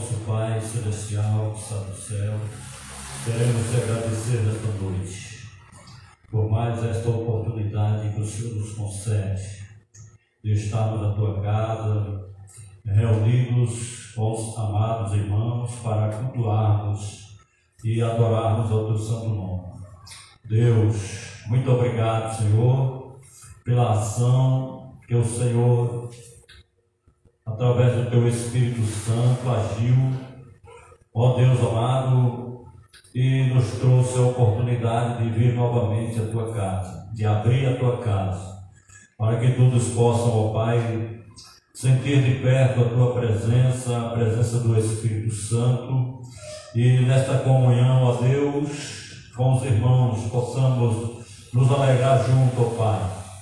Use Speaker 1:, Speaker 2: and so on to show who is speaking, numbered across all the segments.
Speaker 1: nosso Pai Celestial que está no céu, queremos te agradecer nesta noite por mais esta oportunidade que o Senhor nos concede de estarmos na tua casa, reunidos com os amados irmãos para cultuarmos e adorarmos ao teu santo nome. Deus, muito obrigado, Senhor, pela ação que o Senhor, através do teu Espírito Santo, agiu, ó Deus amado, e nos trouxe a oportunidade de vir novamente à tua casa, de abrir a tua casa, para que todos possam, ó Pai, sentir de perto a tua presença, a presença do Espírito Santo, e nesta comunhão, ó Deus, com os irmãos, possamos nos alegrar junto, ó Pai.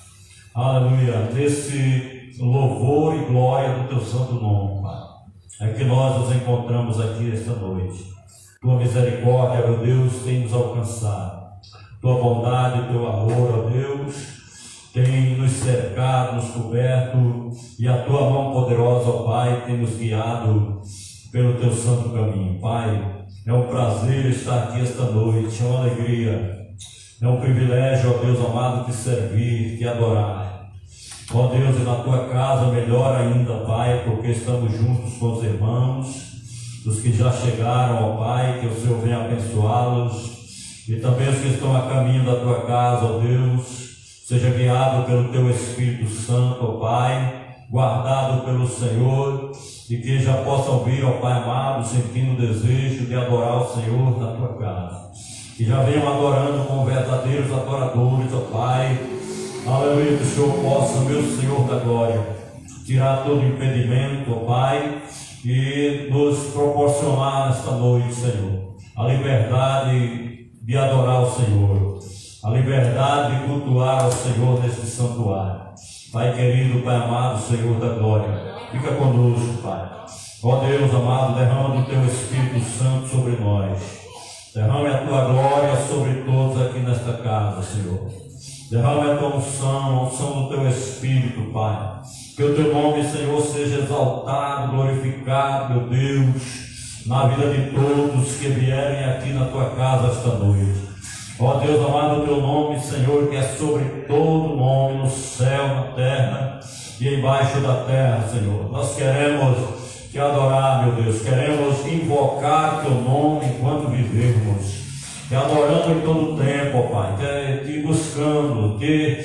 Speaker 1: Aleluia, nesse louvor e glória do teu santo nome, Pai. É que nós nos encontramos aqui esta noite. Tua misericórdia, meu Deus, tem nos alcançado. Tua bondade, teu amor, ó Deus, tem nos cercado, nos coberto, e a tua mão poderosa, ó Pai, tem nos guiado pelo teu santo caminho. Pai, é um prazer estar aqui esta noite, é uma alegria, é um privilégio, ó Deus amado, te servir, te adorar. Ó Deus, e na tua casa, melhor ainda, Pai, porque estamos juntos com os irmãos, os que já chegaram, ó Pai, que o Senhor venha abençoá-los, e também os que estão a caminho da tua casa, ó Deus, seja guiado pelo teu Espírito Santo, ó Pai, guardado pelo Senhor, e que já possam vir, ó Pai amado, sentindo o desejo de adorar o Senhor na tua casa, que já venham adorando como verdadeiros adoradores, ó Pai. Aleluia, que o Senhor possa, meu Senhor da glória, tirar todo impedimento, ó Pai, e nos proporcionar nesta noite, Senhor, a liberdade de adorar o Senhor, a liberdade de cultuar o Senhor neste santuário. Pai querido, Pai amado, Senhor da glória, fica conosco, Pai. Ó Deus amado, derrama do teu Espírito Santo sobre nós, derrame a tua glória sobre todos aqui nesta casa, Senhor. Derrame a tua unção, a unção do teu Espírito, Pai. Que o teu nome, Senhor, seja exaltado, glorificado, meu Deus, na vida de todos que vierem aqui na tua casa esta noite. Ó Deus amado, o teu nome, Senhor, que é sobre todo nome, no céu, na terra e embaixo da terra, Senhor. Nós queremos te adorar, meu Deus, queremos invocar teu nome enquanto vivermos. Te adorando em todo o tempo, ó Pai, te buscando,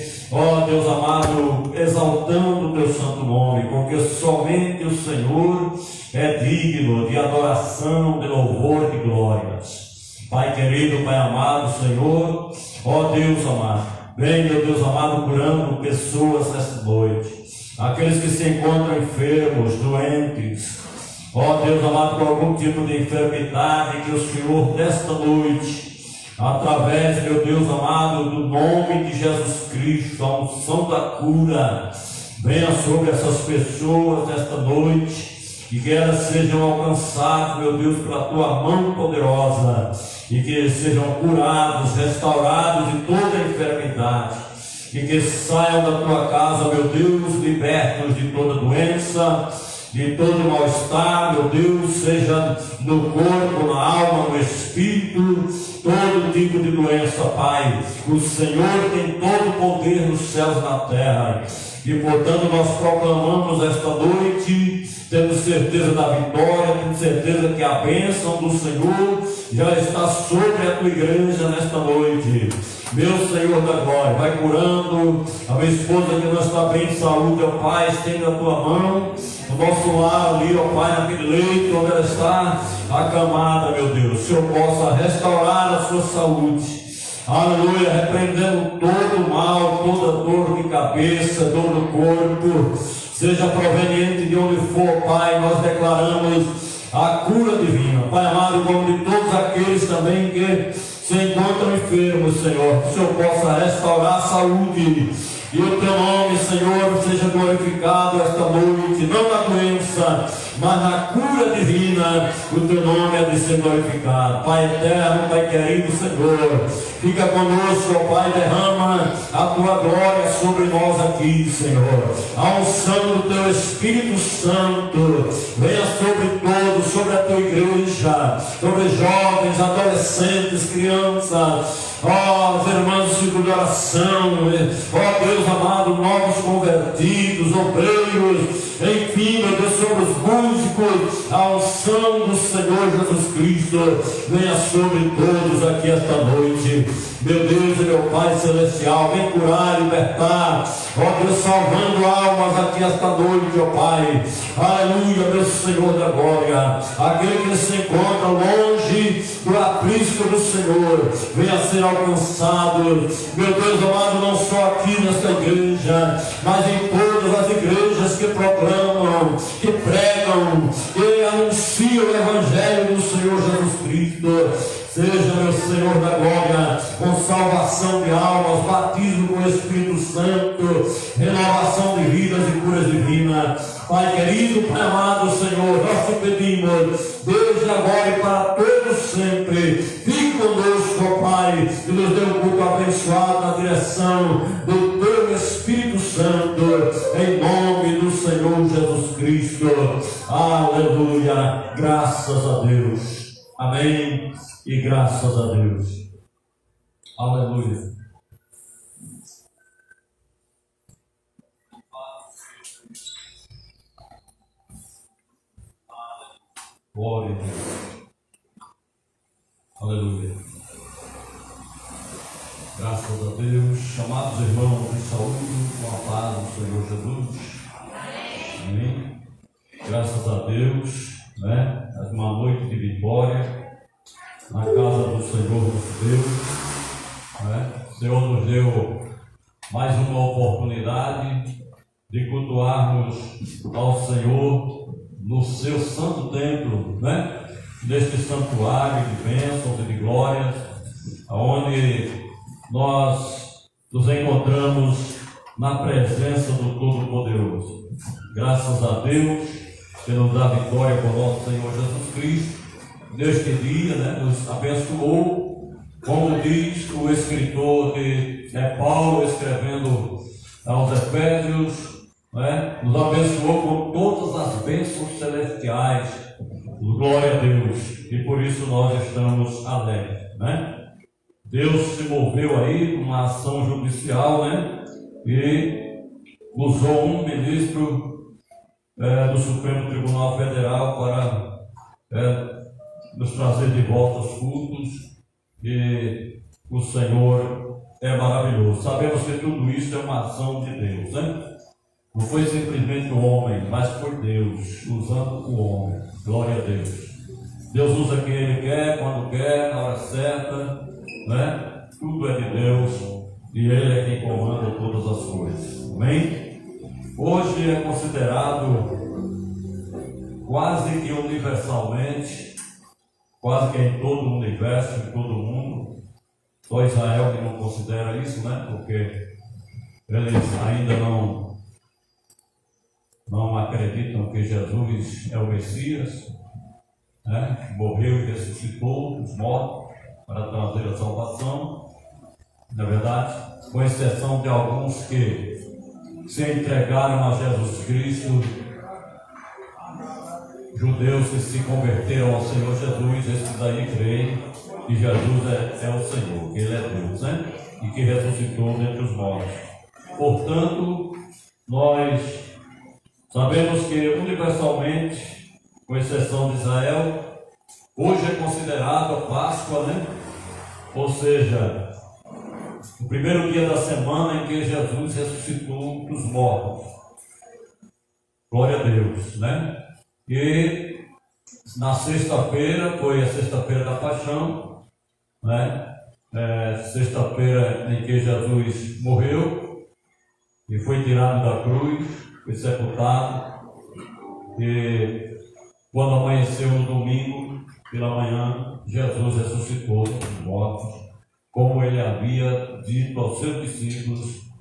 Speaker 1: ó Deus amado, exaltando o teu santo nome, porque somente o Senhor é digno de adoração, de louvor e de glórias. Pai querido, Pai amado, Senhor, ó Deus amado, vem, meu Deus amado, curando pessoas nesta noite, aqueles que se encontram enfermos, doentes, ó Deus amado, por algum tipo de enfermidade, que o Senhor nesta noite, através, meu Deus amado, do nome de Jesus Cristo, a unção da cura, venha sobre essas pessoas nesta noite, e que elas sejam alcançadas, meu Deus, pela tua mão poderosa, e que sejam curados, restaurados de toda enfermidade, e que saiam da tua casa, meu Deus, libertos de toda doença, de todo mal-estar, meu Deus, seja no corpo, na alma, no espírito, todo tipo de doença, Pai. O Senhor tem todo o poder nos céus e na terra, e portanto nós proclamamos esta noite, tendo certeza da vitória, tendo certeza que a bênção do Senhor já está sobre a tua igreja nesta noite. Meu Senhor da glória, vai curando a minha esposa que não está bem de saúde, ó Pai, estende a tua mão no nosso lar ali, ó Pai, naquele leito onde ela está acamada, meu Deus, o Senhor possa restaurar a sua saúde. Aleluia, repreendendo todo o mal, toda dor de cabeça, dor do corpo, seja proveniente de onde for, Pai, nós declaramos a cura divina, Pai amado, como de todos aqueles também que se encontram enfermos, Senhor, que o Senhor possa restaurar a saúde, E o teu nome, Senhor, seja glorificado esta noite, não na doença, mas na cura divina. O teu nome é de ser glorificado. Pai eterno, Pai querido, Senhor, fica conosco, ó Pai, derrama a tua glória sobre nós aqui, Senhor. A unção do teu Espírito Santo venha sobre todos, sobre a tua igreja, sobre jovens, adolescentes, crianças, ó os irmãos do ciclo de oração, ó Deus amado, novos convertidos, obreiros, enfim, meu Deus, sobre os músicos. A unção do Senhor Jesus Cristo venha sobre todos aqui esta noite. Meu Deus e meu Pai celestial, vem curar, libertar, ó Deus, salvando almas aqui esta noite, ó Pai. Aleluia, meu Senhor da glória. Aquele que se encontra longe do aprisco do Senhor, venha ser alcançado, meu Deus amado, não só aqui nesta igreja, mas em todas as igrejas que proclamam, que pregam, que anunciam o Evangelho do Senhor Jesus Cristo. Seja, meu Senhor da glória, com salvação de almas, batismo com o Espírito Santo, renovação de vidas e curas divinas. Pai querido, Pai amado, Senhor, nós te pedimos, desde agora e para todos sempre, fique conosco, ó Pai, e nos dê um culto abençoado na direção do teu Espírito Santo, em nome do Senhor Jesus Cristo. Aleluia, graças a Deus. Amém. E graças a Deus. Aleluia. Glória a Deus. Aleluia. Graças a Deus. Amados irmãos de saúde, com a paz do Senhor Jesus. Amém. Graças a Deus, né? Uma noite de vitória na casa do Senhor nosso Deus, né? O Senhor nos deu mais uma oportunidade de cultuarmos ao Senhor no seu santo templo, né? Neste santuário de bênçãos e de glórias, onde nós nos encontramos na presença do Todo-Poderoso. Graças a Deus que nos dá vitória com nosso Senhor Jesus Cristo. Neste dia, né, nos abençoou, como diz o escritor Paulo, escrevendo aos Efésios, né, nos abençoou com todas as bênçãos celestiais. Glória a Deus, e por isso nós estamos alegres, né? Deus se moveu aí numa ação judicial, né, e usou um ministro do Supremo Tribunal Federal para nos trazer de volta aos cultos, e o Senhor é maravilhoso. Sabemos que tudo isso é uma ação de Deus, né? Não foi simplesmente o homem, mas foi Deus usando o homem. Glória a Deus. Deus usa quem Ele quer, quando quer, na hora certa, né? Tudo é de Deus e Ele é quem comanda todas as coisas. Amém? Hoje é considerado quase que universalmente, quase que em todo o universo, em todo o mundo, só Israel que não considera isso, né? Porque eles ainda não acreditam que Jesus é o Messias, né? Morreu e ressuscitou os mortos para trazer a salvação. Na verdade, com exceção de alguns que se entregaram a Jesus Cristo, judeus que se converteram ao Senhor Jesus, esses aí creem que Jesus é o Senhor, que Ele é Deus, né? E que ressuscitou dentre os mortos. Portanto, nós sabemos que universalmente, com exceção de Israel, hoje é considerado a Páscoa, né? Ou seja, o primeiro dia da semana em que Jesus ressuscitou dos mortos. Glória a Deus, né? E na sexta-feira, foi a sexta-feira da paixão, né? Sexta-feira em que Jesus morreu e foi tirado da cruz, foi sepultado, e quando amanheceu no domingo, pela manhã, Jesus ressuscitou dos mortos, como Ele havia dito aos seus discípulos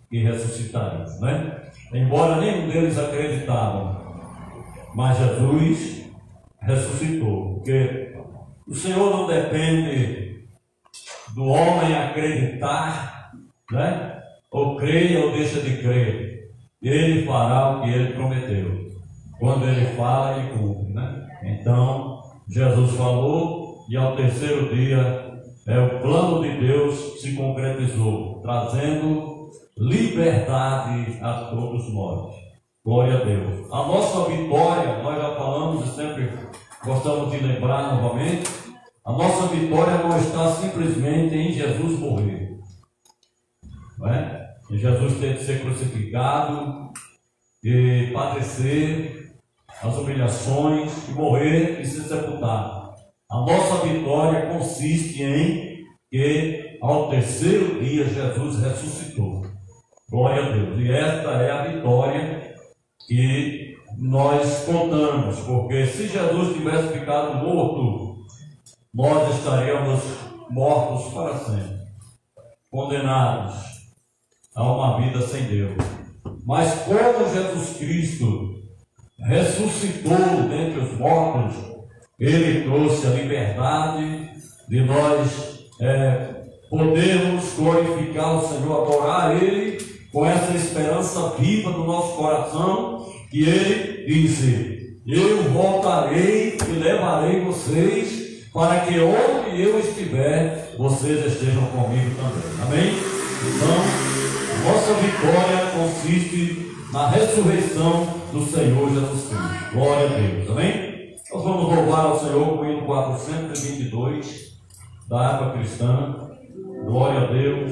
Speaker 1: que ressuscitaria, né? Embora nenhum deles acreditavam, mas Jesus ressuscitou, porque o Senhor não depende do homem acreditar, né? Ou creia ou deixa de crer. Ele fará o que ele prometeu. Quando ele fala, ele cumpre, né? Então, Jesus falou e ao terceiro dia o plano de Deus se concretizou, trazendo liberdade a todos nós. Glória a Deus. A nossa vitória, nós já falamos e sempre gostamos de lembrar novamente, a nossa vitória não está simplesmente em Jesus morrer, não é? E Jesus tem que ser crucificado e padecer as humilhações, e morrer e ser sepultado. A nossa vitória consiste em que ao terceiro dia Jesus ressuscitou. Glória a Deus. E esta é a vitória que nós contamos, porque se Jesus tivesse ficado morto, nós estaríamos mortos para sempre, condenados a uma vida sem Deus. Mas como Jesus Cristo ressuscitou dentre os mortos, Ele trouxe a liberdade de nós podermos glorificar o Senhor, adorar Ele com essa esperança viva no nosso coração, que Ele disse: eu voltarei e levarei vocês para que onde eu estiver, vocês estejam comigo também. Amém? Então, nossa vitória consiste na ressurreição do Senhor Jesus Cristo. Glória a Deus. Amém? Nós vamos louvar ao Senhor com o hino 422 da harpa cristã. Glória a Deus.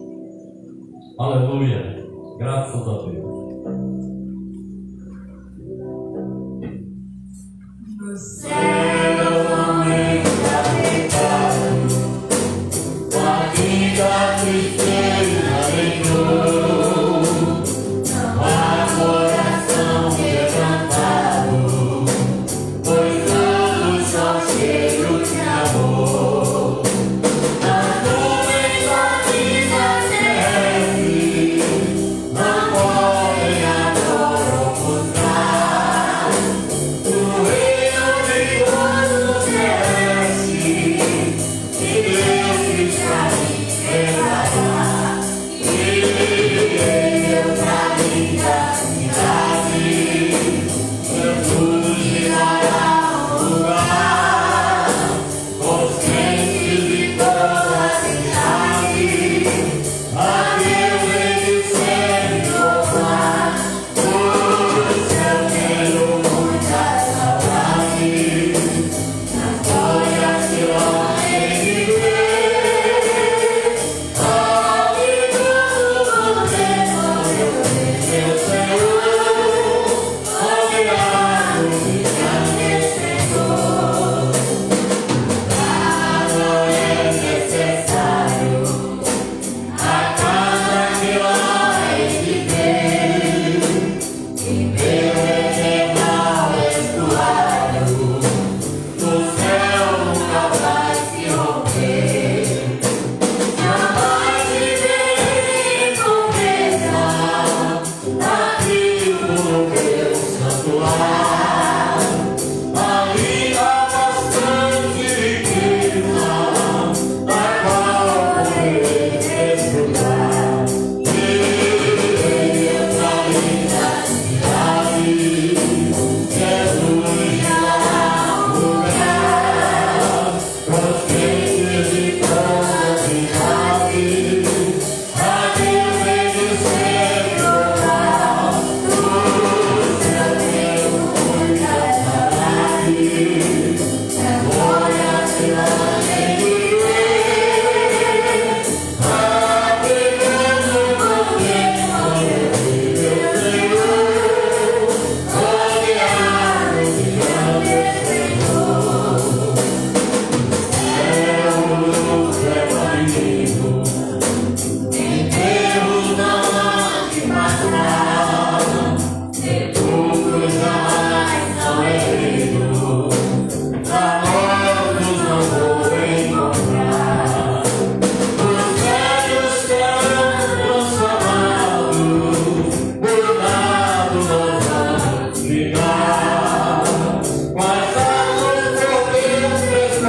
Speaker 1: Aleluia. Graças a Deus.
Speaker 2: No céu aumenta a vitória, a vida tristeza deixou, não há coração quebrantado, pois todos são cheios de amor. As nuvens batidas terrestres não podem agora ocultar o reino de glória.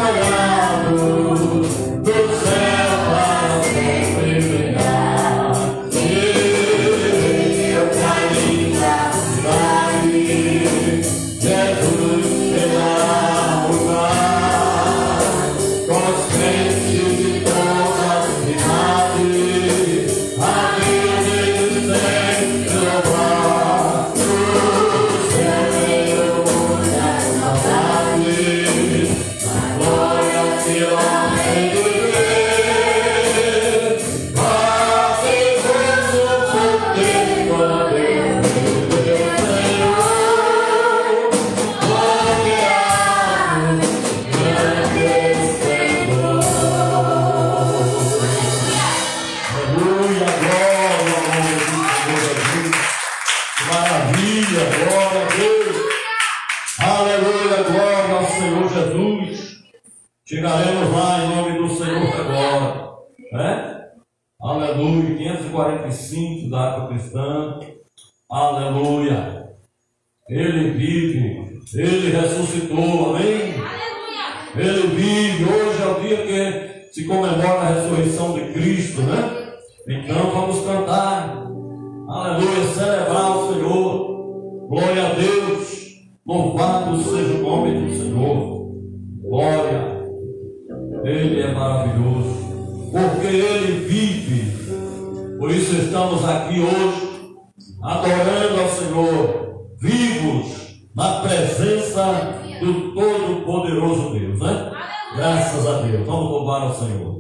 Speaker 1: Chegaremos lá em nome do Senhor agora, né? Aleluia, 545 da Água Cristã, aleluia. Ele vive, Ele ressuscitou, amém? Ele vive, hoje é o dia que se comemora a ressurreição de Cristo, né? Então vamos cantar, aleluia, celebrar o Senhor, glória a Deus, louvado seja o nome do Senhor, glória. Ele é maravilhoso, porque Ele vive. Por isso estamos aqui hoje, adorando ao Senhor, vivos na presença do Todo-Poderoso Deus, né? Graças a Deus. Vamos louvar ao Senhor.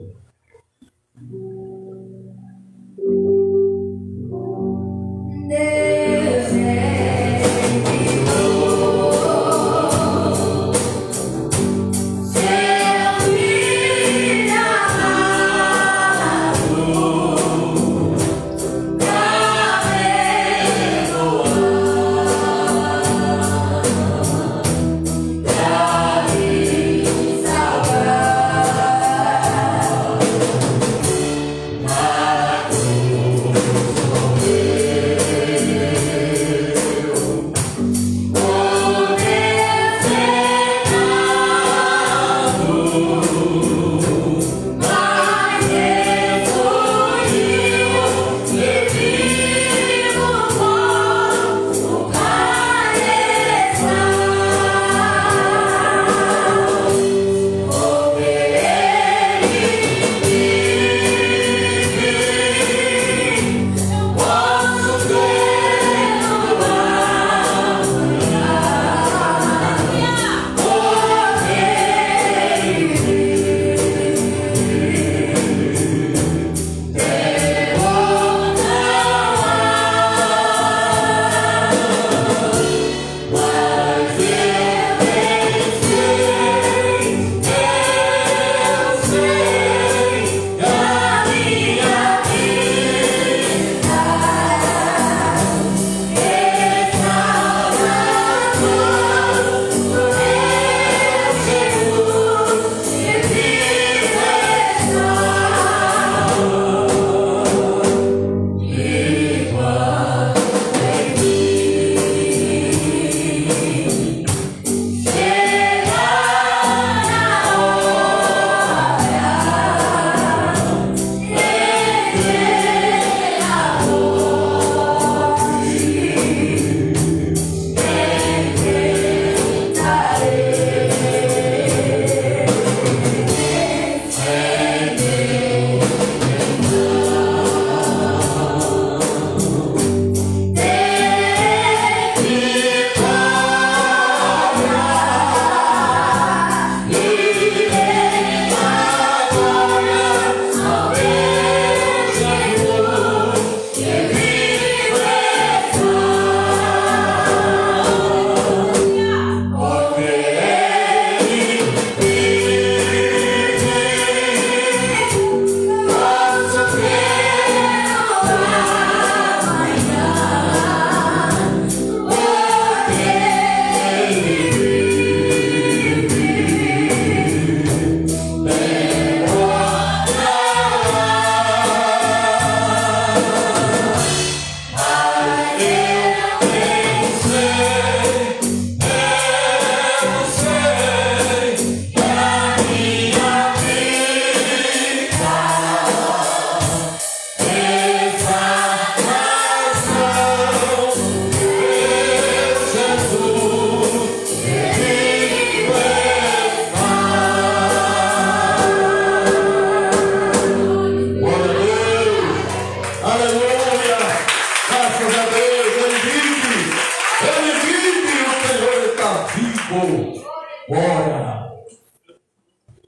Speaker 2: Deus é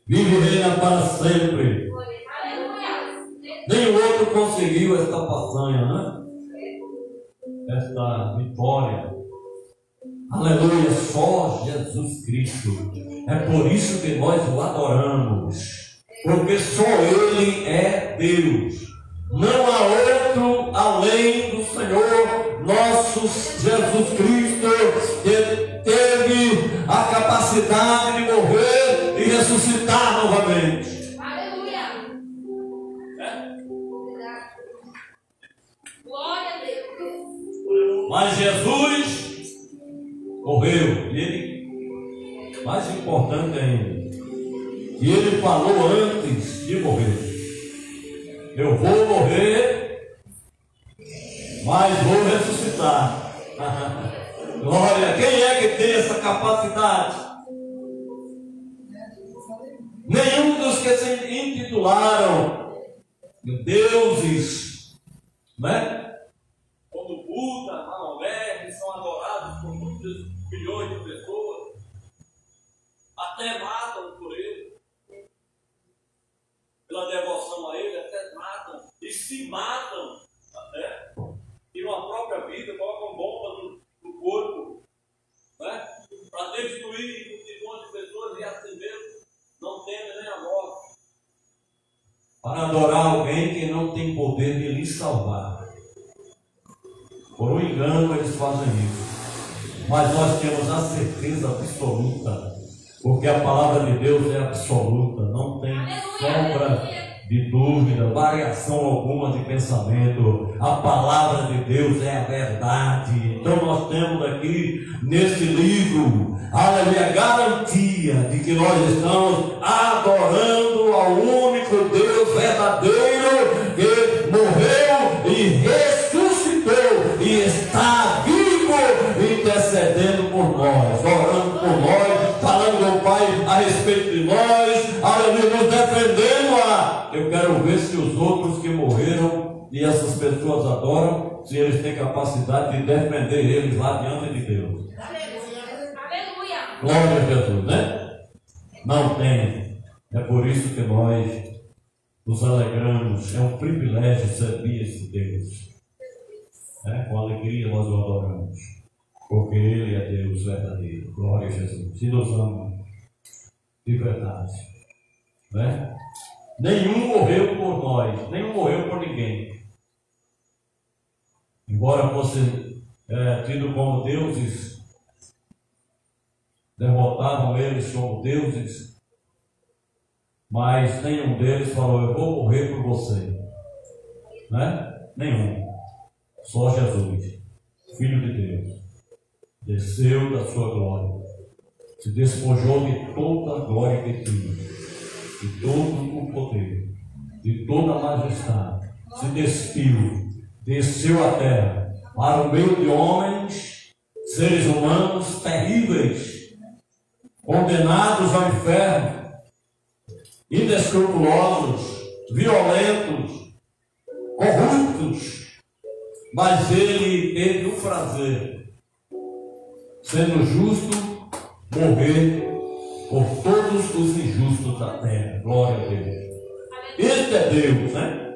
Speaker 1: vive e reina para sempre. Nenhum outro conseguiu esta façanha, né? Esta vitória. Aleluia, só Jesus Cristo. É por isso que nós o adoramos, porque só Ele é Deus. Não há outro além do Senhor nosso Jesus Cristo, que teve a capacidade de morrer e ressuscitar novamente.
Speaker 2: Aleluia! Glória a Deus!
Speaker 1: Mas Jesus morreu, e ele, mais importante ainda, e ele falou antes de morrer: eu vou morrer, mas vou ressuscitar. Glória, quem é que tem essa capacidade? Nenhum dos que se intitularam deuses, né? Como Buda, Maomé, que são adorados por muitos milhões de pessoas, até matam por ele, pela devoção a ele, até matam e se matam até, tiram a própria vida, colocam bomba no corpo, né? Para destruir multidões de pessoas, e assim mesmo não temem nem a morte, para adorar alguém que não tem poder de lhe salvar. Por um engano eles fazem isso, mas nós temos a certeza absoluta, porque a palavra de Deus é absoluta, não tem sombra de dúvida, variação alguma de pensamento. A palavra de Deus é a verdade. Então nós temos aqui nesse livro, aleluia, a garantia de que nós estamos adorando ao único Deus verdadeiro, que morreu e ressuscitou e está vivo, intercedendo por nós, orando por nós, falando com o Pai a respeito de nós, aleluia, nos defendendo. Eu quero ver se os outros que morreram e essas pessoas adoram, se eles têm capacidade de defender eles lá diante de Deus.
Speaker 2: Aleluia!
Speaker 1: Glória a Jesus, né? Não tem. É por isso que nós nos alegramos. É um privilégio servir esse Deus. Com alegria nós o adoramos, porque Ele é Deus verdadeiro. Glória a Jesus. E nos ama de verdade, né? Nenhum morreu por nós, nenhum morreu por ninguém. Embora fosse tido como deuses, derrotavam eles como deuses, mas nenhum deles falou: eu vou morrer por você, né? Nenhum. Só Jesus, Filho de Deus, desceu da sua glória, se despojou de toda a glória que tinha, de todo o poder, de toda a majestade, se despiu, desceu à terra, para o meio de homens, seres humanos terríveis, condenados ao inferno, inescrupulosos, violentos, corruptos, mas ele teve o prazer, sendo justo, morrer por todos os injustos da terra. Glória a Deus. Este é Deus, né?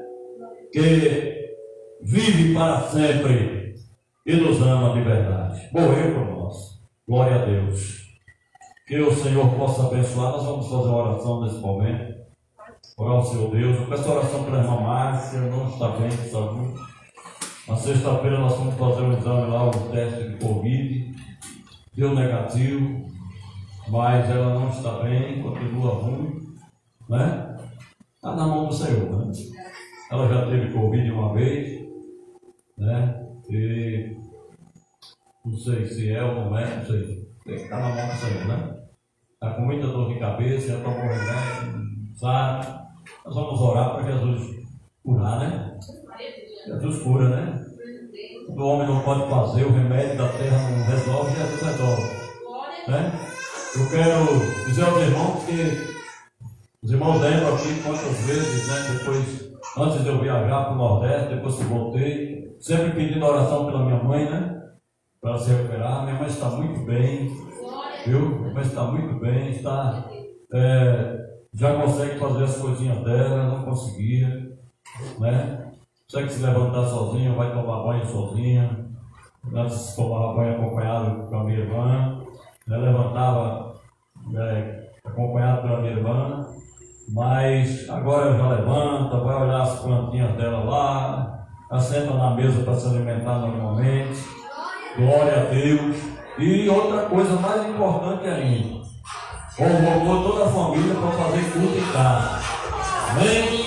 Speaker 1: Que vive para sempre e nos ama de verdade. Morreu por nós. Glória a Deus. Que o Senhor possa abençoar. Nós vamos fazer uma oração nesse momento. Orar ao Senhor Deus. Eu peço oração pela irmã Márcia, não está bem de saúde. Na sexta-feira nós vamos fazer um exame lá, um teste de Covid. Deu negativo, mas ela não está bem, continua ruim, né? Está na mão do Senhor, né? Ela já teve Covid uma vez, né? E não sei se é ou não é, não sei. Está na mão do Senhor, né? Está com muita dor de cabeça, já tomou remédio, sabe? Nós vamos orar para Jesus curar, né? Jesus cura, né? O homem não pode fazer, o remédio da terra não resolve, Jesus resolve, né? Eu quero dizer aos irmãos que os irmãos lembram aqui quantas vezes, né? Depois, antes de eu viajar para o Nordeste, depois que voltei, sempre pedindo oração pela minha mãe, né? Para se recuperar. Minha mãe está muito bem, viu? Minha mãe está muito bem, está já consegue fazer as coisinhas dela, não conseguia, né? Consegue se levantar sozinha, vai tomar banho sozinha. Antes tomava banho acompanhado com a minha irmã, né? Levantava acompanhado pela minha irmã, mas agora já levanta, vai olhar as plantinhas dela lá, assenta na mesa para se alimentar normalmente. Glória a Deus. E outra coisa mais importante ainda, convocou toda a família para fazer culto em casa. Amém?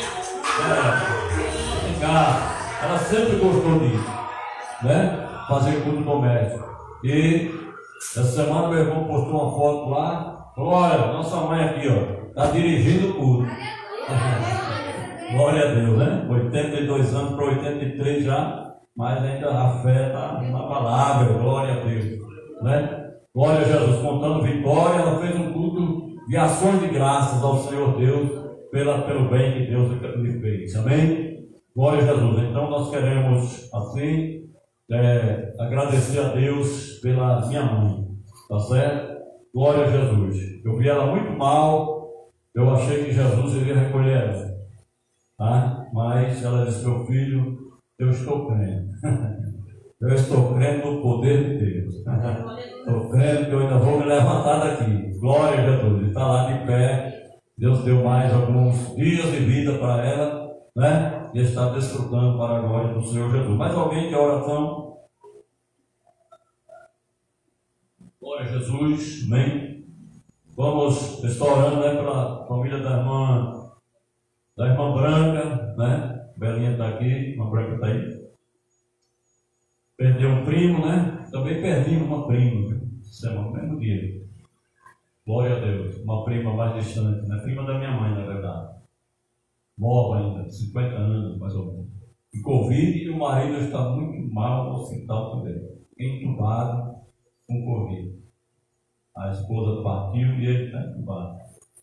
Speaker 1: Em casa. Ela sempre gostou disso, né? Fazer culto doméstico. E essa semana meu irmão postou uma foto lá. Falou: olha, nossa mãe aqui, ó, está dirigindo o culto. Glória a Deus, né? 82 anos para 83 já, mas ainda a fé está inabalável. Glória a Deus, né? Glória a Jesus, contando vitória. Ela fez um culto de ações de graças ao Senhor Deus pelo bem que Deus lhe fez. Amém? Glória a Jesus. Então nós queremos assim agradecer a Deus pela minha mãe, tá certo? Glória a Jesus. Eu vi ela muito mal, eu achei que Jesus iria recolher ela, tá? Mas ela disse: meu filho, eu estou crendo. Eu estou crendo no poder de Deus. Estou crendo que eu ainda vou me levantar daqui. Glória a Jesus. Está lá de pé. Deus deu mais alguns dias de vida para ela, né? E está desfrutando para a glória do Senhor Jesus. Mais alguém que oração? Glória a Jesus. Amém. Vamos estar orando, né, pela família da irmã Branca, né? Belinha está aqui, irmã Branca está aí. Perdeu um primo, né? Também perdi uma prima, semana, no mesmo dia. Glória a Deus. Uma prima mais distante, né? Prima da minha mãe, na verdade. Nova ainda, 50 anos, mais ou menos. E Covid, e o marido está muito mal no hospital também. Entubado com Covid. A esposa partiu e ele está entubado.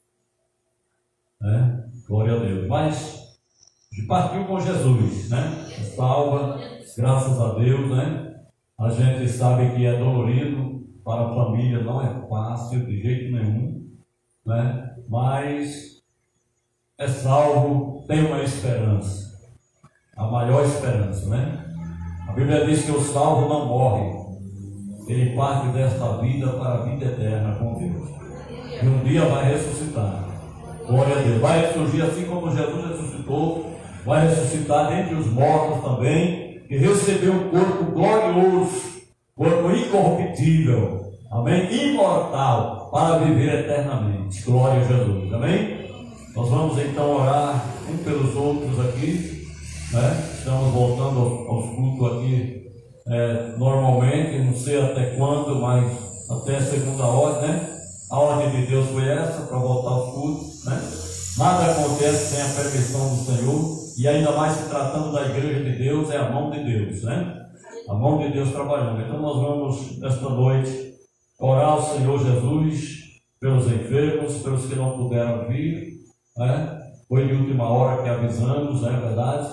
Speaker 1: Né? Glória a Deus. Mas partiu com Jesus, né? Salva, graças a Deus, né? A gente sabe que é dolorido para a família, não é fácil de jeito nenhum, né? Mas é salvo, tem uma esperança, a maior esperança, né? A Bíblia diz que o salvo não morre, ele parte desta vida para a vida eterna com Deus, e um dia vai ressuscitar. Glória a Deus. Vai surgir assim como Jesus ressuscitou, vai ressuscitar dentre os mortos também, e receber um corpo glorioso, corpo incorruptível, amém? Imortal, para viver eternamente. Glória a Jesus, amém? Nós vamos então orar uns pelos outros aqui, né? Estamos voltando aos cultos aqui normalmente, não sei até quando, mas até a segunda ordem, né? A ordem de Deus foi essa, para voltar aos cultos, né? Nada acontece sem a permissão do Senhor, e ainda mais se tratando da igreja de Deus, é a mão de Deus, né? A mão de Deus trabalhando. Então nós vamos, nesta noite, orar ao Senhor Jesus pelos enfermos, pelos que não puderam vir, né? Foi de última hora que avisamos, não é verdade?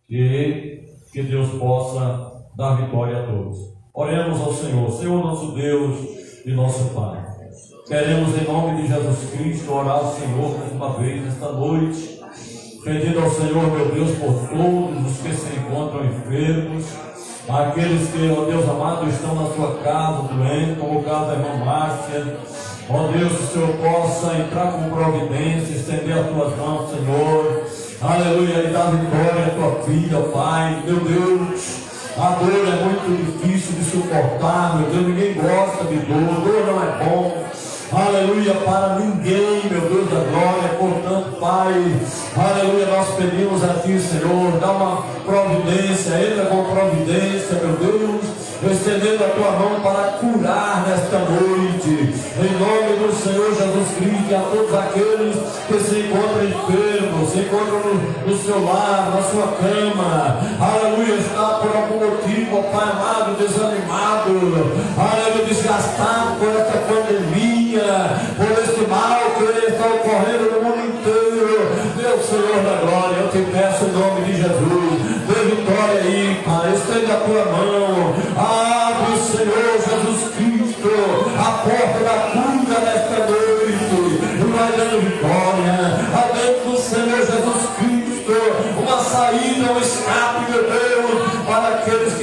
Speaker 1: E que Deus possa dar vitória a todos. Oremos ao Senhor. Senhor nosso Deus e nosso Pai, queremos em nome de Jesus Cristo orar ao Senhor mais uma vez nesta noite, pedindo ao Senhor, meu Deus, por todos os que se encontram enfermos, aqueles que, ó Deus amado, estão na sua casa doentes, como o caso da irmã Márcia. Ó Deus, que o Senhor possa entrar com providência, estender as tuas mãos, Senhor, aleluia, e dar vitória à tua filha, Pai. Meu Deus, a dor é muito difícil de suportar, meu Deus, ninguém gosta de dor não é bom, aleluia, para ninguém, meu Deus da glória. Portanto, Pai, aleluia, nós pedimos a Ti, Senhor, dá uma providência, entra com providência, meu Deus, estendendo a Tua mão para curar nesta noite, em nome do Senhor Jesus Cristo, e a todos aqueles que se encontram enfermos, se encontram no seu lar, na sua cama, aleluia, está por algum motivo, Pai amado, desanimado, aleluia, desgastado por esta pandemia, por este mal que está ocorrendo no mundo inteiro. Meu Senhor da glória, eu te peço em nome de Jesus, dê vitória aí, Pai, estende a tua mão, abre, Senhor Jesus Cristo, a porta da cura nesta noite, e vai dando vitória,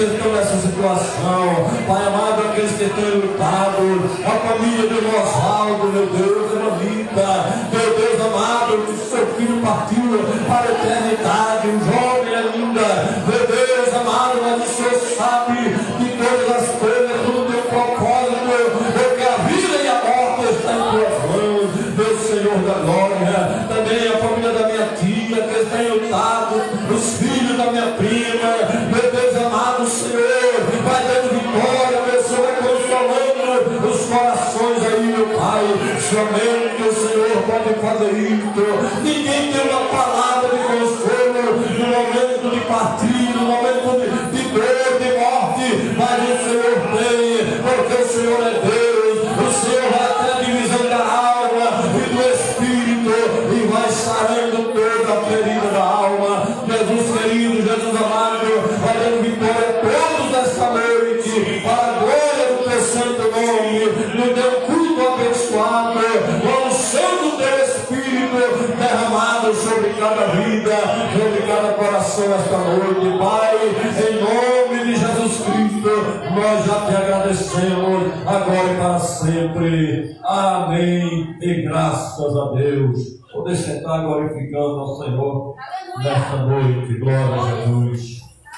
Speaker 1: que estão nessa situação. Pai amado, aqueles que estão lutado, a família do Osvaldo, meu Deus, Evanita, meu Deus amado, que seu filho partiu para a eternidade, um jovem ainda, meu Deus amado, mas o Senhor sabe de todas as coisas, tudo tem propósito, porque a vida e a morte está em tuas mãos, meu Senhor da glória. Também a família da minha tia, que está lutado, os filhos da minha prima, meu Deus amado, Senhor, vai dando vitória, meu Senhor, vai consolando os corações aí, meu Pai. Somente o Senhor pode fazer isso. Ninguém tem uma palavra de consolo no momento de partir, no momento de dor, de morte, mas o Senhor tem, porque o Senhor é Deus. O Senhor vai até a divisão da alma e do espírito e vai sarando toda a ferida da alma. Jesus querido, Jesus amado, vai dando vitória a todos nesta noite, para a glória do teu santo nome, no teu culto abençoado, com o santo do teu Espírito derramado sobre cada vida, sobre cada coração esta noite. Pai, em nome de Jesus Cristo, nós já te agradecemos, agora e para sempre. Amém. E graças a Deus. Poder sentar glorificando ao Senhor nesta noite. Glória a Jesus.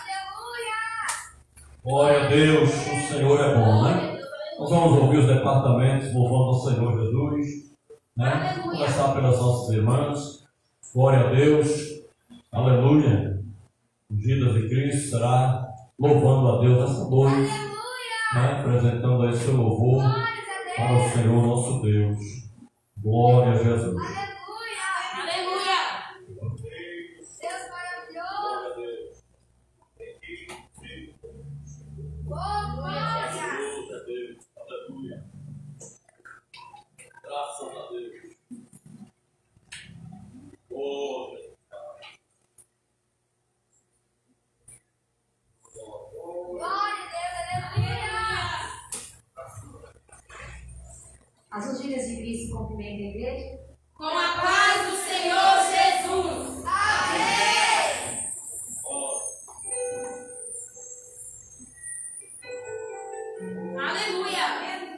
Speaker 1: Glória a Deus. O Senhor é bom, né? Nós vamos ouvir os departamentos louvando ao Senhor Jesus, né? Vamos começar pelas nossas irmãs. Glória a Deus. Aleluia. Ungidas de Cristo será louvando a Deus esta noite, né? Apresentando aí seu louvor para o Senhor nosso Deus. Glória a Jesus.
Speaker 3: Graças a Deus. Oh,
Speaker 4: As ungidas de Cristo cumprimentam a igreja.
Speaker 2: Com a paz do Senhor Jesus. Amém. Aleluia.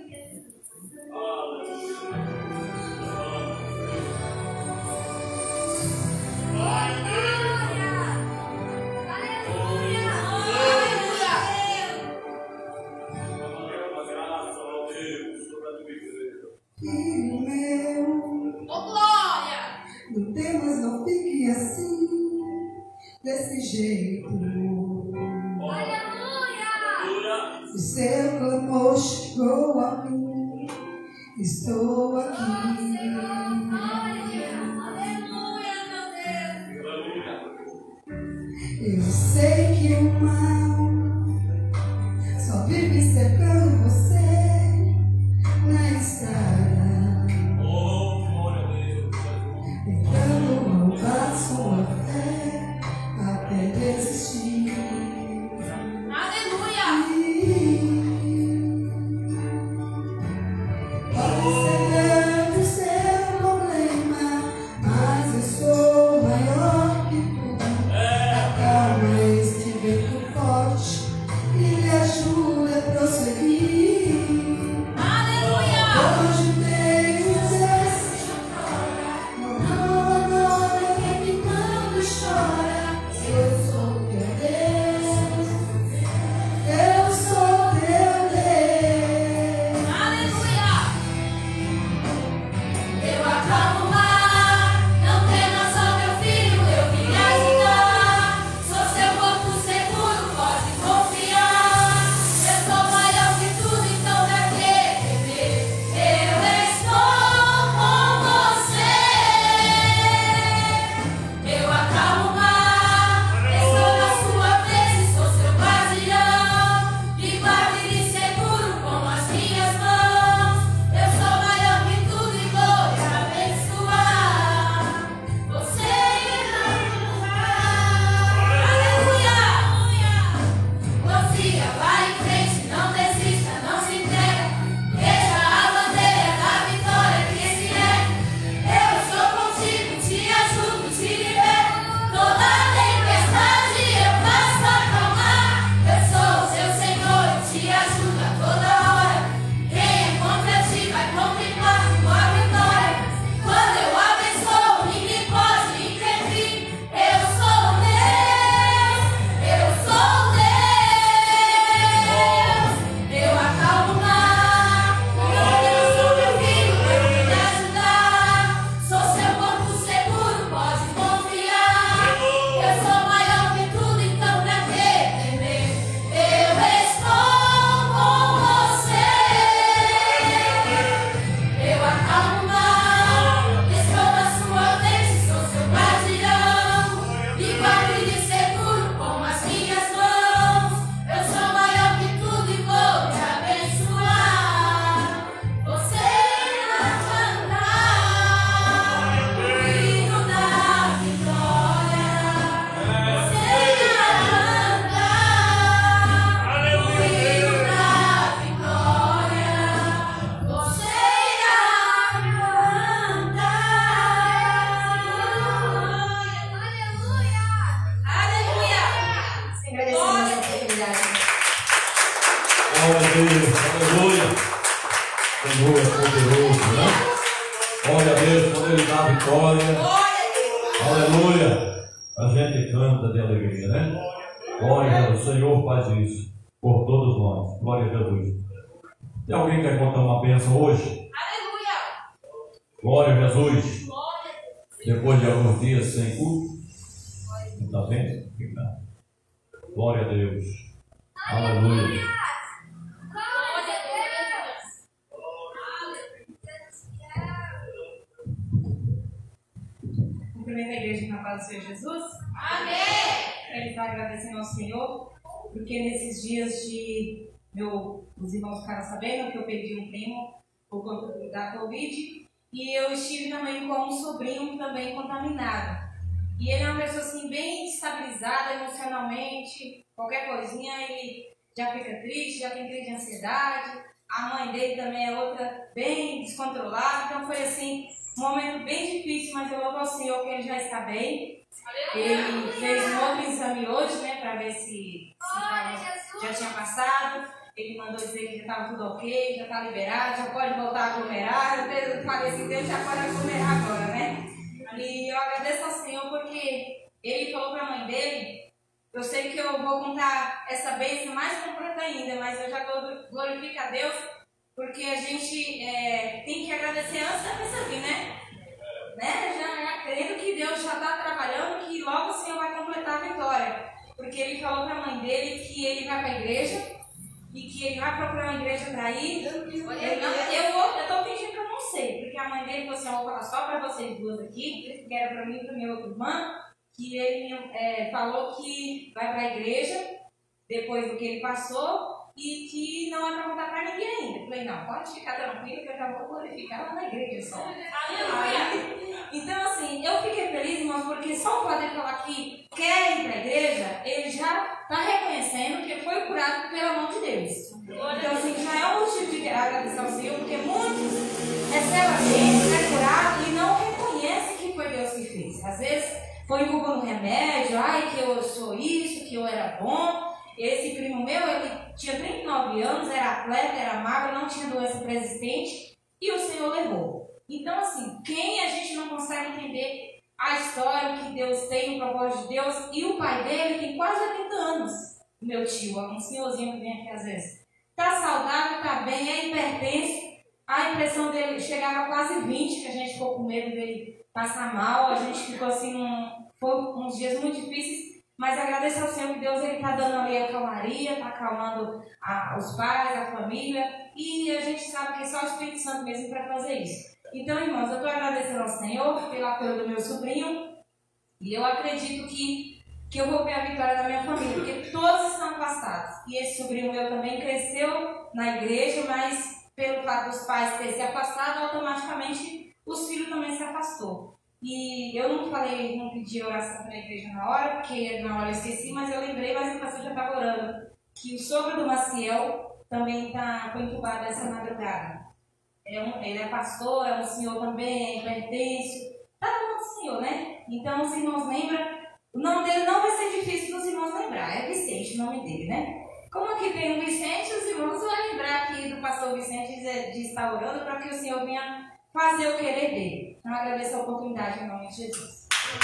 Speaker 5: Filho meu,
Speaker 2: Oh, glória.
Speaker 5: não temas, não fique assim, desse jeito.
Speaker 2: Aleluia.
Speaker 5: O seu clamor chegou a mim, estou aqui.
Speaker 2: Aleluia, meu Deus.
Speaker 5: Eu sei que o mal só vive cercando você na estrada. Tentando roubar sua fé até desistir.
Speaker 2: Aleluia.
Speaker 5: Pode ser grande o seu problema, mas eu sou maior que tudo. Acalma este vento forte.
Speaker 1: vitória. Aleluia. A gente canta de alegria, né? Glória a Deus. O Senhor faz isso por todos nós. Glória a Jesus. Tem alguém que quer contar uma bênção hoje?
Speaker 2: Aleluia.
Speaker 1: Glória a Jesus. Depois de alguns dias sem culto. Está bem? Glória a Deus. Aleluia.
Speaker 6: Cumprimento a igreja na paz do Senhor Jesus.
Speaker 2: Amém.
Speaker 6: Ele está agradecendo ao Senhor, porque nesses dias de os irmãos ficaram sabendo que eu perdi um primo por conta da Covid, e eu estive também com um sobrinho também contaminado. E ele é uma pessoa assim bem destabilizada emocionalmente, qualquer coisinha ele já fica triste, já tem crise de ansiedade. A mãe dele também é outra bem descontrolada, então foi assim um momento bem difícil, mas eu louvo ao Senhor que ele já está bem. Ele fez um outro exame hoje, né, para ver se já tinha passado. Ele mandou dizer que já estava tudo ok, já está liberado, já pode voltar a aglomerar. Eu falei assim, Deus já pode aglomerar agora, né? E eu agradeço ao Senhor porque ele falou para a mãe dele, eu sei que eu vou contar essa bênção mais completa ainda, mas eu já glorifico a Deus, porque a gente tem que agradecer antes da pessoa vir, né? Já crendo que Deus já está trabalhando, que logo o Senhor vai completar a vitória. Porque ele falou para a mãe dele que ele vai para a igreja e que ele vai procurar uma igreja para ir. Eu estou fingindo que eu não sei, porque a mãe dele falou assim, eu vou falar só para vocês duas aqui, que era para mim e para minha outra irmã, que ele falou que vai para a igreja depois do que ele passou e que não é para contar para ninguém ainda. Eu falei, não, pode ficar tranquilo que eu já vou glorificar lá na igreja só. Então assim, eu fiquei feliz, irmãos, porque só o poder falar que quer ir para a igreja, ele já está reconhecendo que foi curado pela mão de Deus. Então assim, já é um motivo de agradecer ao Senhor, porque muitos recebem a bênção, é curado e não reconhecem que foi Deus que fez. Às vezes foi culpa no remédio, que eu sou isso, que eu era bom. Esse primo meu, ele tinha 39 anos, era atleta, era magro, não tinha doença pré-existente e o Senhor levou. Então, assim, quem a gente não consegue entender a história que Deus tem, o propósito de Deus, e o pai dele tem quase 80 anos, o meu tio, um senhorzinho que vem aqui às vezes. Tá saudável, tá bem, é hipertenso, a impressão dele chegava a quase 20, que a gente ficou com medo dele passar mal, a gente ficou assim, foi uns dias muito difíceis. Mas agradeço ao Senhor que Deus está dando ali a calmaria, está acalmando os pais, a família. E a gente sabe que é só o Espírito Santo mesmo para fazer isso. Então, irmãos, eu estou agradecendo ao Senhor pelo apoio do meu sobrinho. E eu acredito que eu vou ver a vitória da minha família, porque todos estão afastados. E esse sobrinho meu também cresceu na igreja, mas pelo fato dos pais terem se afastado, automaticamente os filhos também se afastou. E eu não pedi oração para a igreja na hora, porque na hora eu esqueci, mas eu lembrei, mas o pastor já estava orando, que o sogro do Maciel também foi entubado essa madrugada. Ele é pastor, é um senhor também, é hipertenso, está na mão do Senhor, né? Então os irmãos lembram, o nome dele não vai ser difícil dos irmãos lembrar, é Vicente o nome dele, né? Como aqui tem o Vicente, os irmãos vão lembrar aqui do pastor Vicente de estar orando para que o Senhor venha fazer o querer dele. Então, agradeço a oportunidade em nome de Jesus.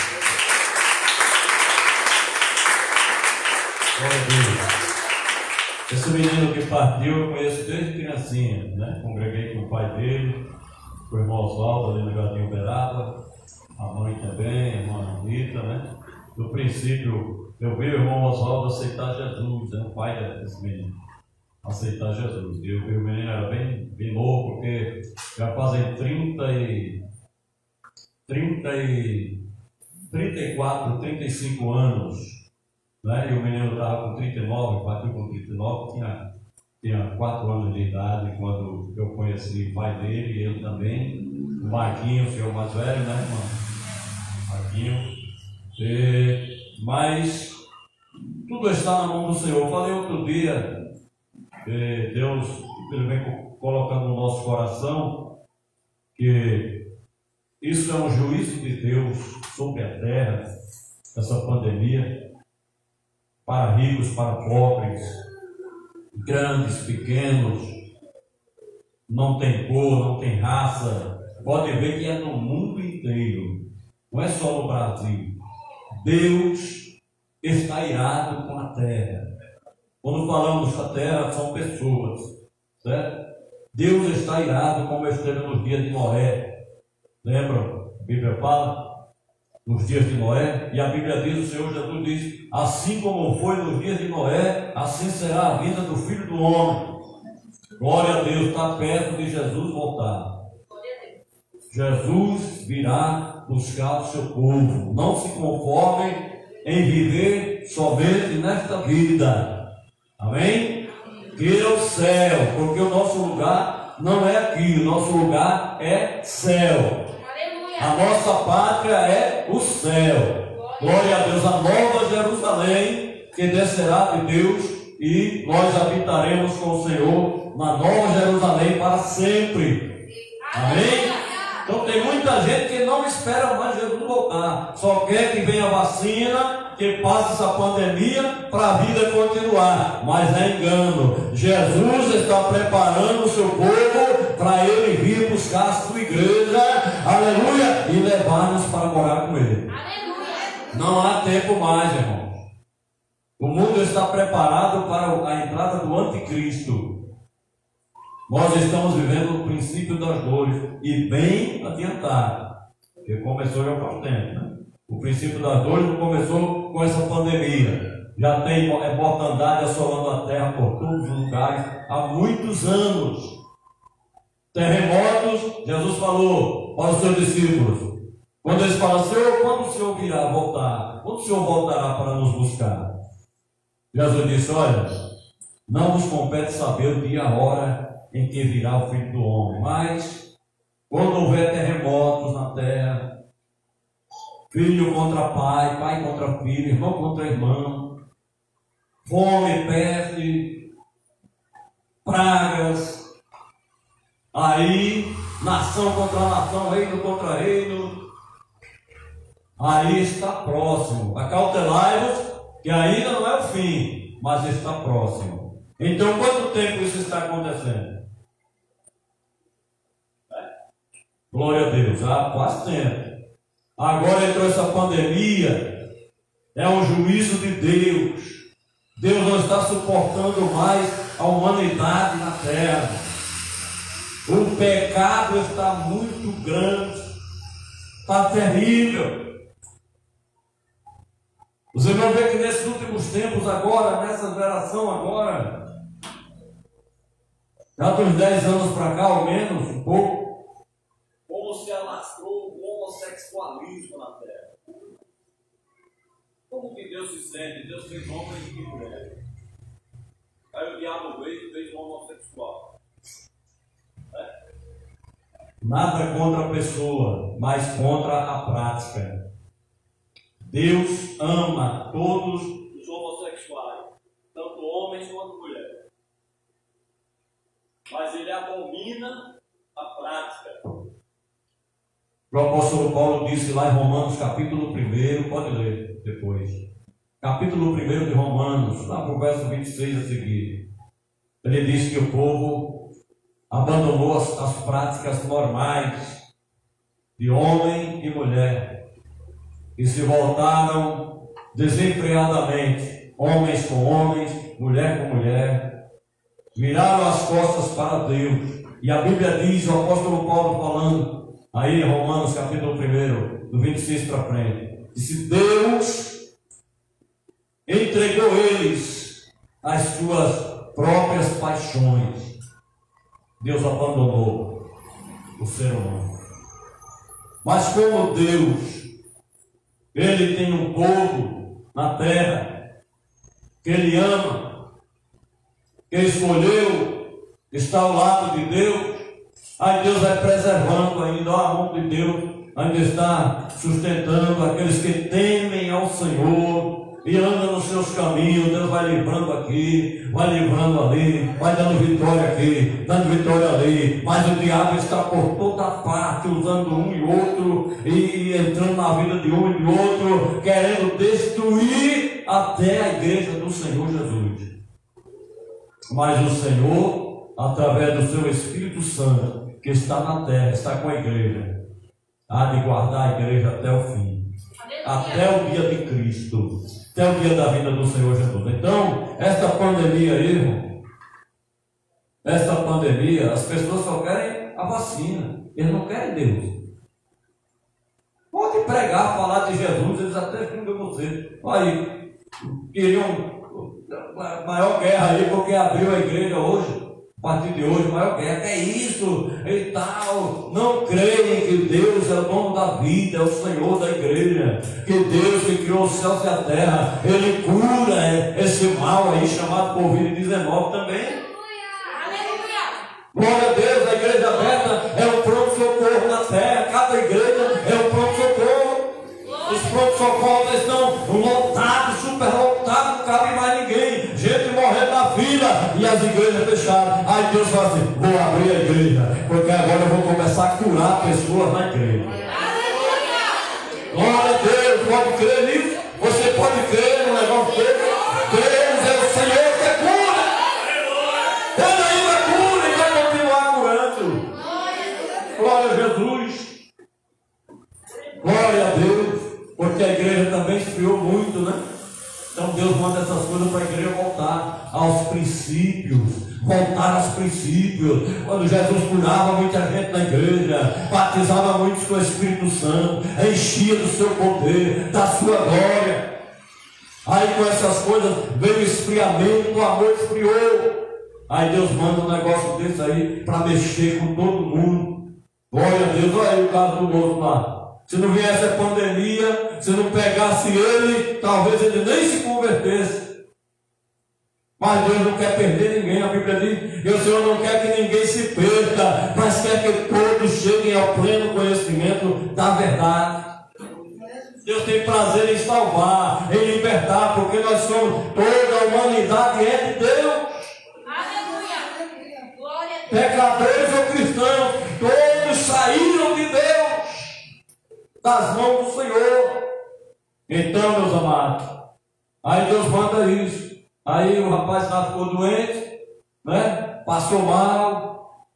Speaker 1: Glória a Deus. Esse menino que partiu eu conheço desde criancinha, né? Congreguei com o pai dele, com o irmão Oswaldo ali no Jardim Uberaba, a mãe também, a irmã Rita, né? No princípio, eu vi o irmão Oswaldo aceitar Jesus, né? O pai desse menino. Aceitar Jesus. E o menino era bem novo, porque já fazem 34, 35 anos, né? E o menino estava com 39, partiu com 39, tinha 4 anos de idade quando eu conheci o pai dele, e ele também, o Marquinho, o senhor mais velho, né, irmão? Marquinho. Mas tudo está na mão do Senhor. Eu falei outro dia, Deus, ele vem colocando no nosso coração que isso é um juízo de Deus sobre a terra, essa pandemia, para ricos, para pobres, grandes, pequenos, não tem cor, não tem raça. Pode ver que é no mundo inteiro. inteiro, não é só no Brasil. Deus está irado com a terra. Quando falamos que a terra são pessoas, certo? Deus está irado como esteve nos dias de Noé. Lembram? A Bíblia fala nos dias de Noé, e a Bíblia diz, o Senhor Jesus diz, assim como foi nos dias de Noé, assim será a vida do Filho do Homem. Glória a Deus, está perto de Jesus voltar. Jesus virá buscar o seu povo. Não se conformem em viver somente nesta vida. Amém? Queira o céu, porque o nosso lugar não é aqui, o nosso lugar é céu. A nossa pátria é o céu. Glória a Deus, a nova Jerusalém que descerá de Deus, e nós habitaremos com o Senhor na nova Jerusalém para sempre. Amém? Então tem muita gente que não espera mais Jesus voltar, só quer que venha a vacina, que passe essa pandemia para a vida continuar, mas é engano. Jesus está preparando o seu povo para ele vir buscar a sua igreja, aleluia, e levar-nos para morar com ele. Aleluia. Não há tempo mais, irmão. O mundo está preparado para a entrada do anticristo. Nós estamos vivendo o princípio das dores, e bem adiantado, porque começou já faz tempo, né? O princípio das dores não começou com essa pandemia. Já tem mortandade assolando a terra por todos os lugares há muitos anos. Terremotos, Jesus falou para os seus discípulos, quando eles falam, Senhor, quando o Senhor virá voltar? Quando o Senhor voltará para nos buscar? Jesus disse, olha, não vos compete saber o dia e a hora em que virá o Filho do Homem, mas quando houver terremotos na terra, filho contra pai, pai contra filho, irmão contra irmão, fome, peste, pragas, aí nação contra nação, reino contra reino, aí está próximo. Acautelai-vos, que ainda não é o fim, mas está próximo. Então, quanto tempo isso está acontecendo? Glória a Deus, há quase tempo. Agora entrou essa pandemia, é um juízo de Deus. Deus não está suportando mais a humanidade na terra. O pecado está muito grande, está terrível. Os irmãos veem que nesses últimos tempos agora, nessa geração agora, já dos 10 anos para cá, ao menos, um pouco,
Speaker 3: como se alastrou o homossexualismo na terra. Como que Deus se sente? Deus fez homem e mulher. Aí o diabo veio e fez um homossexual.
Speaker 1: Nada contra a pessoa, mas contra a prática. Deus ama todos
Speaker 3: Os homossexuais, tanto homens quanto mulheres. Mas ele abomina a prática.
Speaker 1: O apóstolo Paulo disse lá em Romanos, capítulo 1, pode ler depois. Capítulo 1 de Romanos, lá para o verso 26 a seguir. Ele diz que o povo abandonou as práticas normais de homem e mulher e se voltaram desenfreadamente, homens com homens, mulher com mulher, viraram as costas para Deus. E a Bíblia diz, o apóstolo Paulo falando aí em Romanos capítulo 1, do 26 para frente, disse, Deus entregou eles às suas próprias paixões. Deus abandonou o ser humano. Mas como Deus, Ele tem um povo na terra que Ele ama, que escolheu estar ao lado de Deus, aí Deus vai preservando ainda, a mão de Deus ainda está sustentando aqueles que temem ao Senhor e andam nos seus caminhos. Deus vai livrando aqui, vai livrando ali, vai dando vitória aqui, dando vitória ali, mas o diabo está por toda parte, usando um e outro, e entrando na vida de um e de outro, querendo destruir até a igreja do Senhor Jesus. Mas o Senhor, através do seu Espírito Santo, que está na terra, está com a igreja, há de guardar a igreja até o fim, até o dia de Cristo, até o dia da vinda do Senhor Jesus. Então, esta pandemia aí, irmão, esta pandemia, as pessoas só querem a vacina, eles não querem Deus. Pode pregar, falar de Jesus, eles até xingam você. Aí, queriam maior guerra aí, porque abriu a igreja hoje. A partir de hoje, maior guerra, que é isso e tal. Não creem que Deus é o dono da vida, é o Senhor da igreja, que Deus que criou os céus e a terra, Ele cura esse mal aí chamado Covid-19 também. Glória a Deus, a igreja aberta é um pronto-socorro na terra, cada igreja é um pronto-socorro. Os pronto-socorros estão lotados, superlotados, não cabe mais ninguém, gente morrendo na fila e as igrejas fechadas. Aí Deus fala assim: vou abrir a igreja, porque agora eu vou começar a curar pessoas na igreja. Glória a Deus, pode crer nisso? Você pode crer no negócio dele? Deus é o Senhor que cura. Ele ainda cura e vai continuar curando. Glória a Jesus. Glória a Deus. Porque a igreja também esfriou muito, né? Então Deus manda essas coisas para a igreja voltar aos princípios. Voltar aos princípios. Quando Jesus curava muita gente na igreja, batizava muitos com o Espírito Santo, enchia do seu poder, da sua glória. Aí com essas coisas veio o esfriamento, o amor esfriou. Aí Deus manda um negócio desse aí para mexer com todo mundo. Glória a Deus. Olha aí o caso do moço lá. Se não viesse a pandemia, se não pegasse ele, talvez ele nem se convertesse. Mas Deus não quer perder ninguém. A Bíblia diz que o Senhor não quer que ninguém se perca, mas quer que todos cheguem ao pleno conhecimento da verdade. Deus tem prazer em salvar, em libertar, porque nós somos, toda a humanidade é de Deus.
Speaker 2: Aleluia. Glória a Deus.
Speaker 1: Pecadores ou cristãos, todos saíram de Deus, das mãos do Senhor. Então, meus amados, aí Deus manda isso. Aí o rapaz lá ficou doente, né? Passou mal,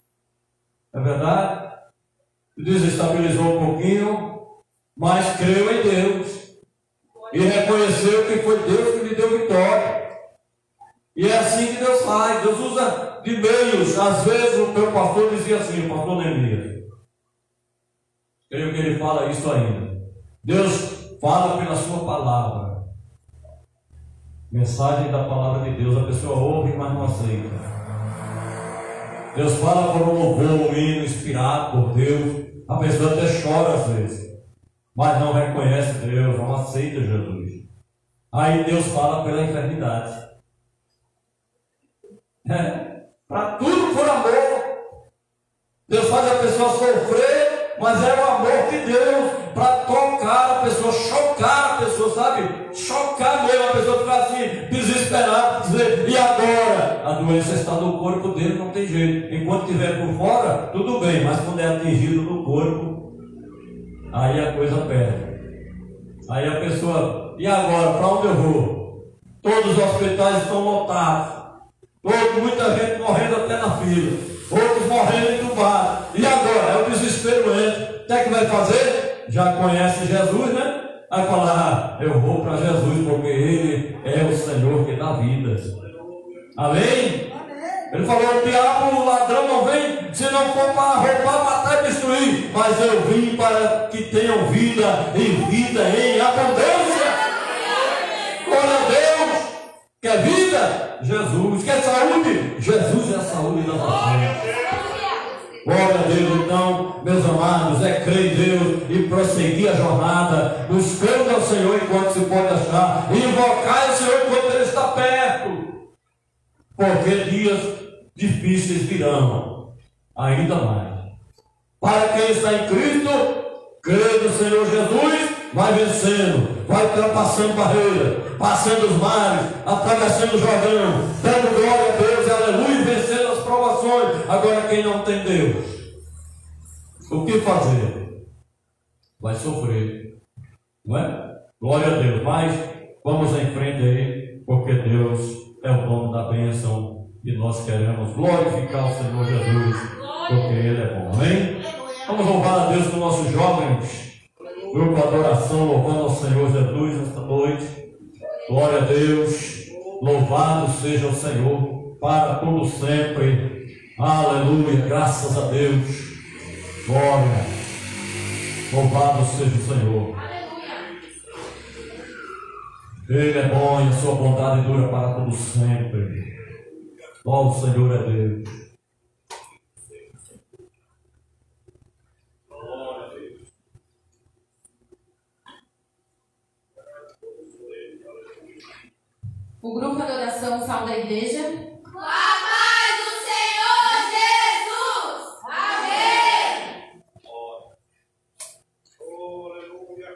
Speaker 1: é verdade, desestabilizou um pouquinho, mas creu em Deus e reconheceu que foi Deus que lhe deu vitória. E é assim que Deus faz. Deus usa de meios. Às vezes o meu pastor dizia assim, o pastor Neemias, creio que ele fala isso ainda. Deus fala pela sua palavra. Mensagem da palavra de Deus. A pessoa ouve, mas não aceita. Deus fala por um louvor, um hino inspirado por Deus. A pessoa até chora às vezes, mas não reconhece Deus, não aceita Jesus. Aí Deus fala pela enfermidade. Para tudo por amor. Deus faz a pessoa sofrer, mas é o amor de Deus para tocar a pessoa, chocar a pessoa, sabe? Chocar mesmo, a pessoa ficar assim, desesperada, dizer, e agora? A doença está no corpo dele, não tem jeito. Enquanto estiver por fora, tudo bem, mas quando é atingido no corpo, aí a coisa perde. Aí a pessoa, e agora? Para onde eu vou? Todos os hospitais estão lotados. Muita gente morrendo até na fila, outros morrendo entubados. E agora? É o desespero entra. O que é que vai fazer? Já conhece Jesus, né? Vai falar, eu vou para Jesus, porque Ele é o Senhor que dá vida. Amém? Ele falou, o diabo, o ladrão não vem, se não for para roubar, matar e destruir. Mas eu vim para que tenham vida e vida em abundância. Glória a Deus. Quer vida? Jesus. Quer saúde? Jesus é a saúde da nossa vida. Glória a Deus. Então, meus amados, é crer em Deus e prosseguir a jornada, buscando ao Senhor enquanto se pode achar, e invocar o Senhor enquanto Ele está perto, porque dias difíceis virão, ainda mais. Para quem está em Cristo, crê no Senhor Jesus, vai vencendo, vai ultrapassando barreiras, passando os mares, atravessando o Jordão, dando glória a Deus e aleluia, vencendo as provações. Agora quem não tem Deus, o que fazer? Vai sofrer, não é? Glória a Deus, mas vamos em frente aí, porque Deus é o dono da bênção e nós queremos glorificar o Senhor Jesus, porque Ele é bom, amém? Vamos louvar a Deus com nossos jovens. Grupo Adoração, louvando ao Senhor Jesus nesta noite. Glória a Deus. Louvado seja o Senhor para todo sempre. Aleluia. Graças a Deus. Glória. Louvado seja o Senhor. Ele é bom e a sua bondade dura para todo sempre. Ó, o Senhor é Deus.
Speaker 2: O grupo Adoração Sal da Igreja.
Speaker 7: A paz do Senhor Jesus! Amém!
Speaker 3: Aleluia!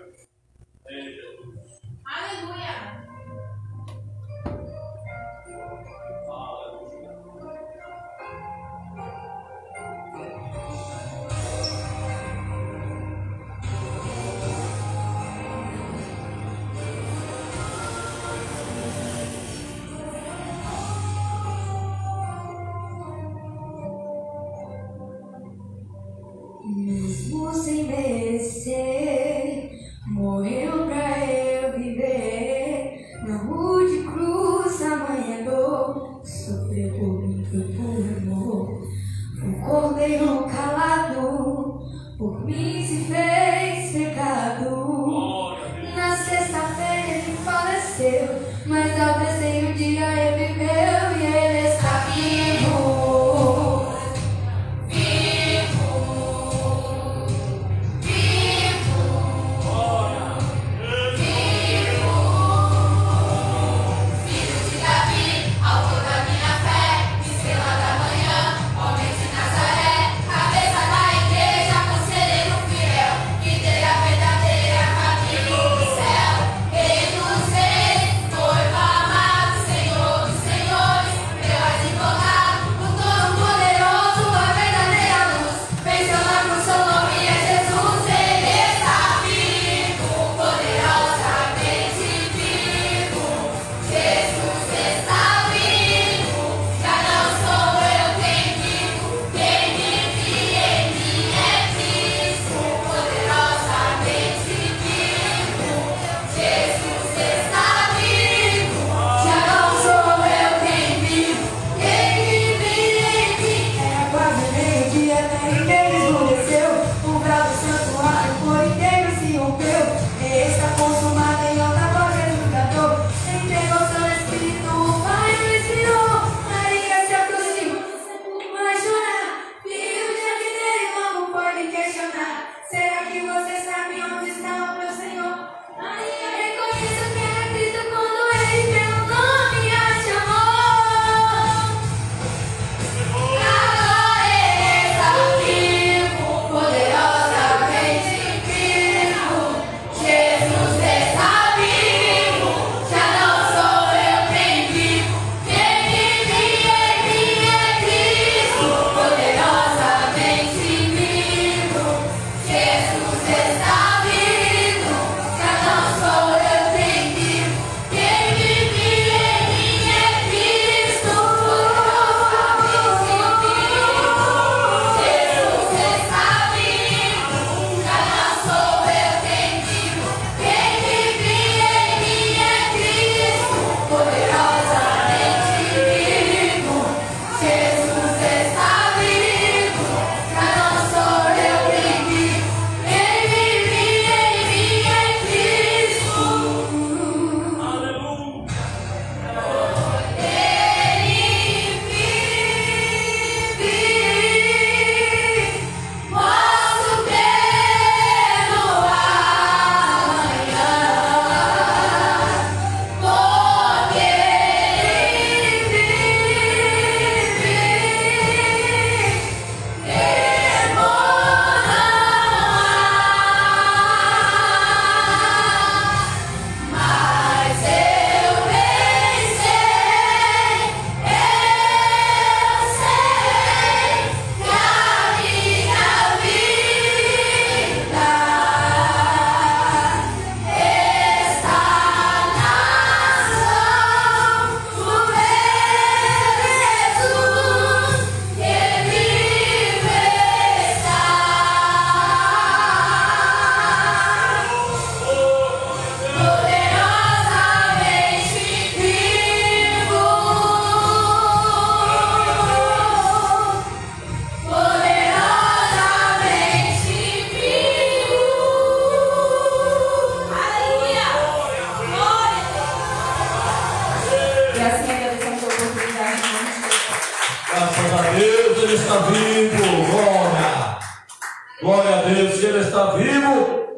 Speaker 7: Aleluia!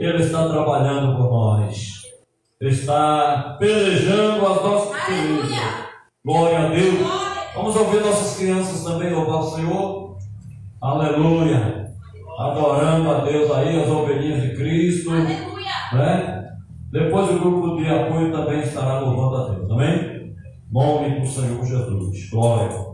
Speaker 1: Ele está trabalhando por nós. Está pelejando as nossas pelejas. Glória a Deus. Vamos ouvir nossas crianças também louvar o Senhor. Aleluia. Adorando a Deus aí, as ovelhinhas de Cristo. Né? Depois o grupo de apoio também estará louvando a Deus. Amém? Nome do Senhor Jesus. Glória.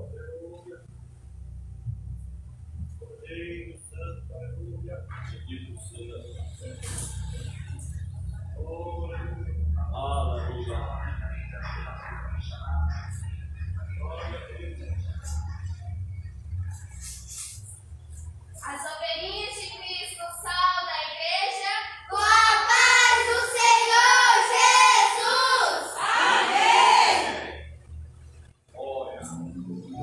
Speaker 7: As ovelhinhas de Cristo, sal da igreja, com a paz do Senhor Jesus. Amém.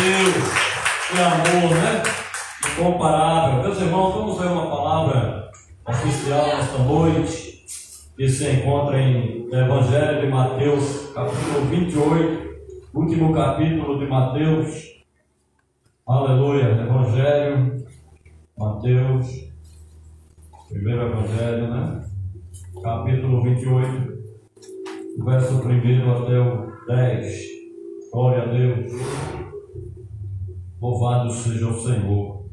Speaker 1: Deus, que amor, né? Incomparável. Meus irmãos, vamos ver uma palavra oficial nesta noite, que se encontra em Evangelho de Mateus, capítulo 28, último capítulo de Mateus. Aleluia. Evangelho, Mateus, primeiro Evangelho, né? Capítulo 28, verso 1 até o 10. Glória a Deus. Louvado seja o Senhor.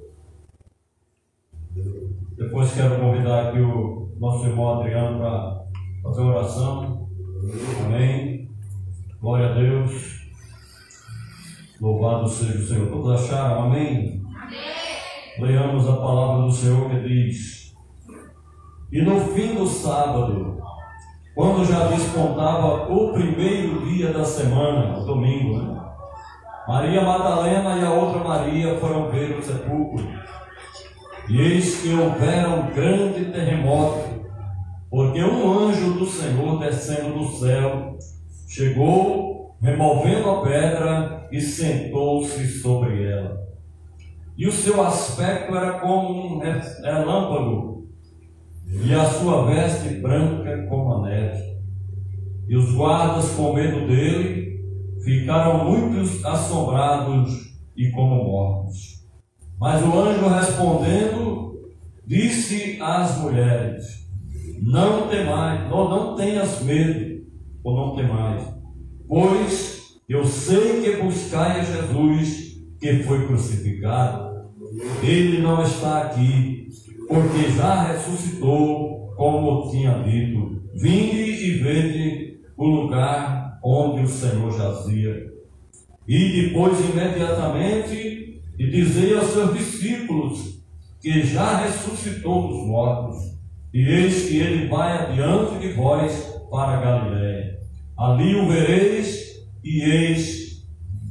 Speaker 1: Depois quero convidar aqui o nosso irmão Adriano para fazer oração. Amém. Glória a Deus. Louvado seja o Senhor. Todos acharam? Amém? Amém. Leamos a palavra do Senhor que diz: E no fim do sábado, quando já despontava o primeiro dia da semana, o domingo, né? Maria Madalena e a outra Maria foram ver o sepulcro. E eis que houvera um grande terremoto, porque um anjo do Senhor descendo do céu chegou, removendo a pedra, e sentou-se sobre ela. E o seu aspecto era como um relâmpago, e a sua veste branca como a neve. E os guardas, com medo dele, ficaram muito assombrados e como mortos. Mas o anjo, respondendo, disse às mulheres: Não temais, não tenhas medo, ou não temais, pois eu sei que buscai a Jesus, que foi crucificado. Ele não está aqui, porque já ressuscitou, como tinha dito. Vinde e vede o lugar onde o Senhor jazia. E depois, imediatamente, e dizei aos seus discípulos que já ressuscitou dos mortos, e eis que ele vai adiante de vós para a Galiléia. Ali o vereis, e eis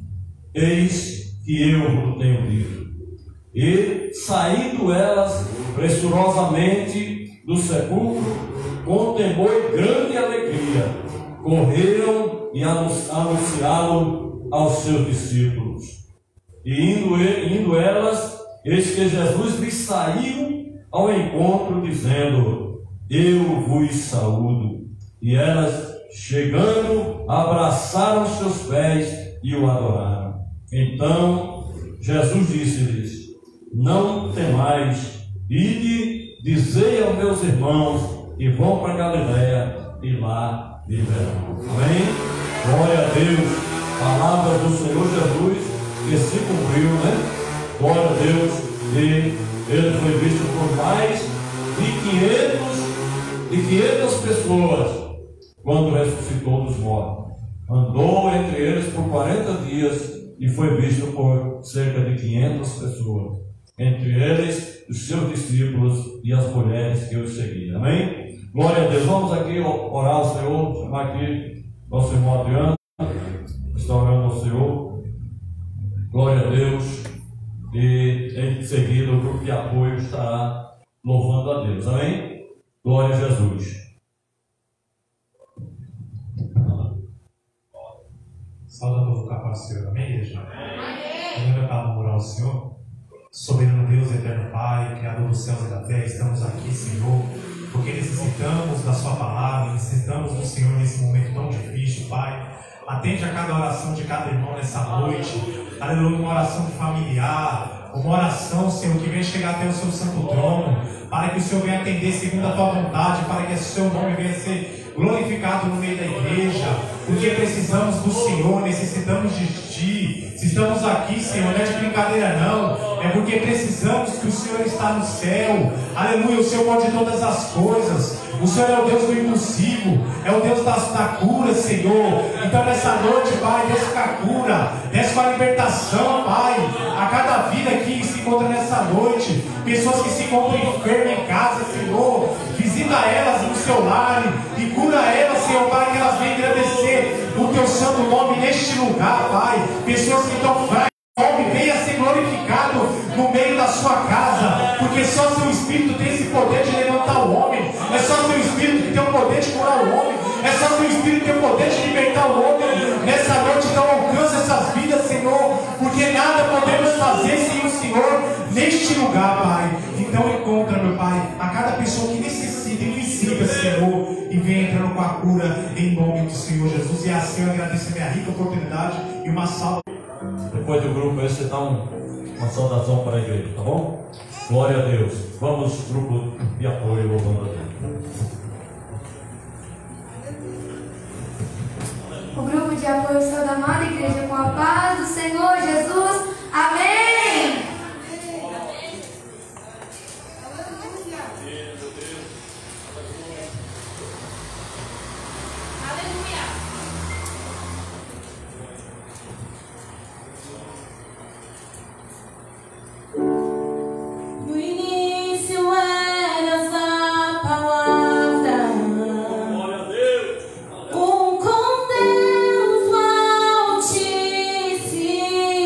Speaker 1: que eu vos tenho dito. E, saindo elas pressurosamente do sepulcro, com temor e grande alegria, correram e anunciaram aos seus discípulos. E indo elas, eis que Jesus lhes saiu ao encontro, dizendo: Eu vos saúdo. E elas, chegando, abraçaram seus pés e o adoraram. Então Jesus disse-lhes: Não temais, ide, dizei aos meus irmãos que vão para Galiléia, e lá viverão. Amém? Glória a Deus. Palavra do Senhor Jesus, que se cumpriu, né? Glória a Deus. E ele foi visto por mais de 500 pessoas quando ressuscitou dos mortos. Andou entre eles por 40 dias e foi visto por cerca de 500 pessoas, entre eles os seus discípulos e as mulheres que os seguiam. Amém? Glória a Deus. Vamos aqui orar ao Senhor, chamar aqui nosso irmão Adriano, está orando ao Senhor. Glória a Deus. E em seguida o grupo de apoio estará louvando a Deus. Amém? Glória a Jesus.
Speaker 8: Salve a todos da paz do Senhor. Amém, igreja? Amém. Eu para orar ao Senhor. Soberano Deus, eterno Pai, Criador dos céus e da terra, estamos aqui, Senhor, porque necessitamos da Sua palavra, necessitamos do Senhor nesse momento tão difícil, Pai. Atende a cada oração de cada irmão nessa noite. Aleluia, uma oração familiar, uma oração, Senhor, que venha chegar até o Seu santo trono, para que o Senhor venha atender segundo a Tua vontade, para que o Seu nome venha ser glorificado no meio da igreja, porque precisamos do Senhor, necessitamos de Ti. Se estamos aqui, Senhor, não é de brincadeira não, é porque precisamos que o Senhor está no céu. Aleluia, o Senhor pode todas as coisas. O Senhor é o Deus do impossível, é o Deus da cura, Senhor. Então nessa noite, Pai, desce com a cura, desce com a libertação, Pai, a cada vida que se encontra nessa noite, pessoas que se encontram enfermas em casa, Senhor, visita elas no seu lar e cura elas, Senhor, para que elas venham agradecer o Teu santo nome neste lugar, Pai. Pessoas que estão fracas, venha ser glorificado no meio da sua casa, porque só Seu Espírito tem esse poder de levantar o homem, é só Seu Espírito que tem o poder de curar o homem, é só Seu Espírito que tem o poder de libertar o homem. Nessa noite, então, alcança essas vidas, Senhor, porque Senhor, neste lugar, Pai. Então encontra, meu Pai, a cada pessoa que necessita, invisível, Senhor, e vem entrando com a cura em nome do Senhor Jesus. E assim eu agradeço a minha rica oportunidade e uma salva.
Speaker 1: Depois do grupo, você dá uma saudação para a igreja, tá bom? Glória a Deus. Vamos, grupo de apoio, louvando a Deus.
Speaker 9: O grupo de apoio está da amada igreja com a paz do Senhor Jesus. Amém.
Speaker 2: No início eras a palavra, com Deus o Altíssimo.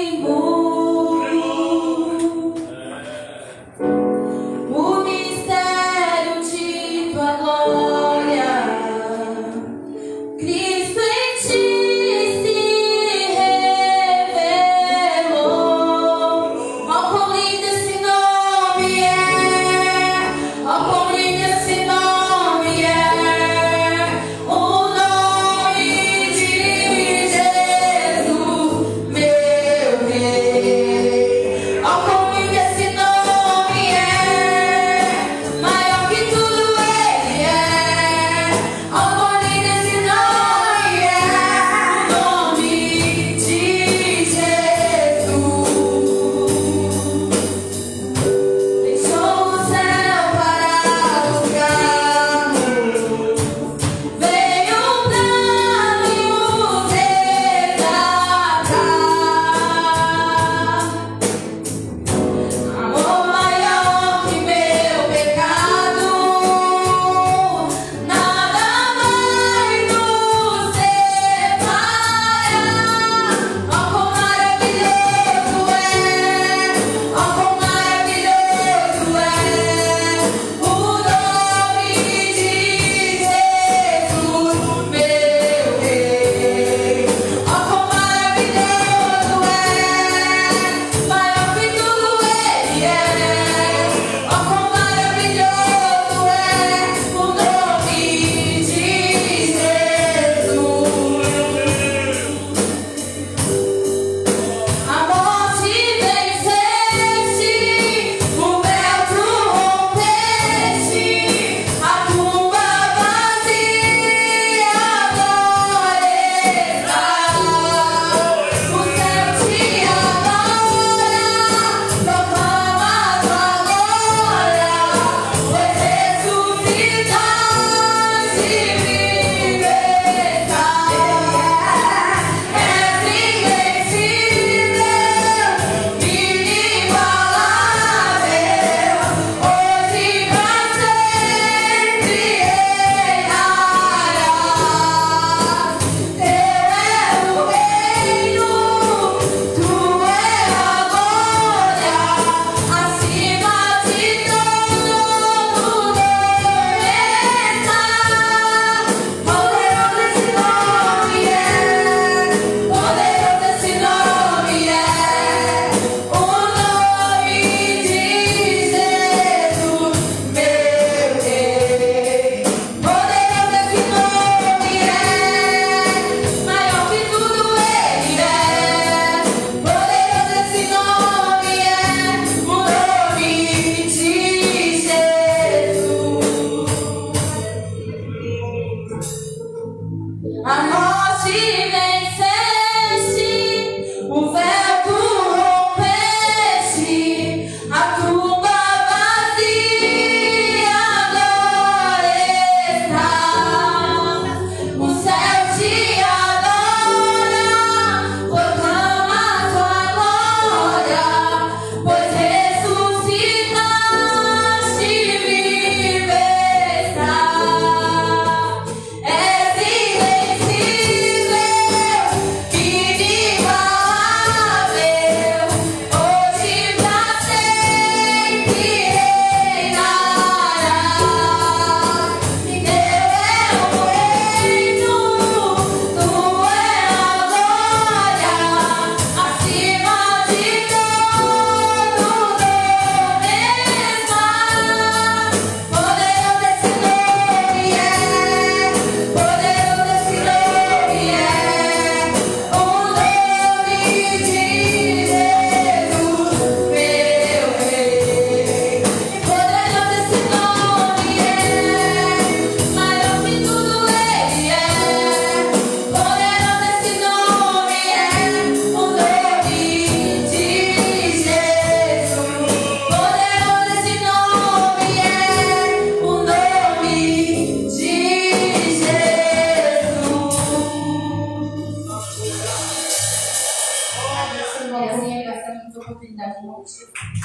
Speaker 2: dando oportunidade de novo.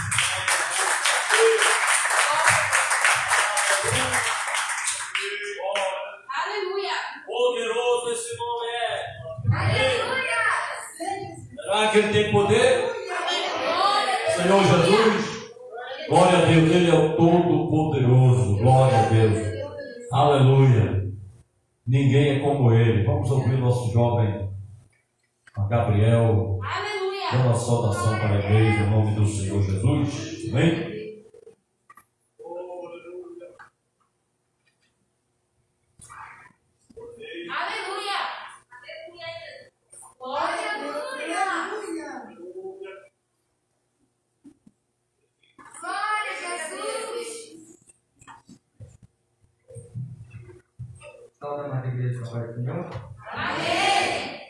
Speaker 2: Aleluia!
Speaker 3: Poderoso esse nome é.
Speaker 2: Aleluia!
Speaker 1: Será que ele tem poder? Senhor Jesus, glória a Deus, ele é o Todo-Poderoso, glória a Deus, aleluia. Ninguém é como ele. Vamos ouvir o nosso jovem Gabriel, dando a saudação para a igreja, em nome do Senhor Jesus. Amém?
Speaker 10: Salve, amada igreja, Pai do Senhor.
Speaker 2: Amém!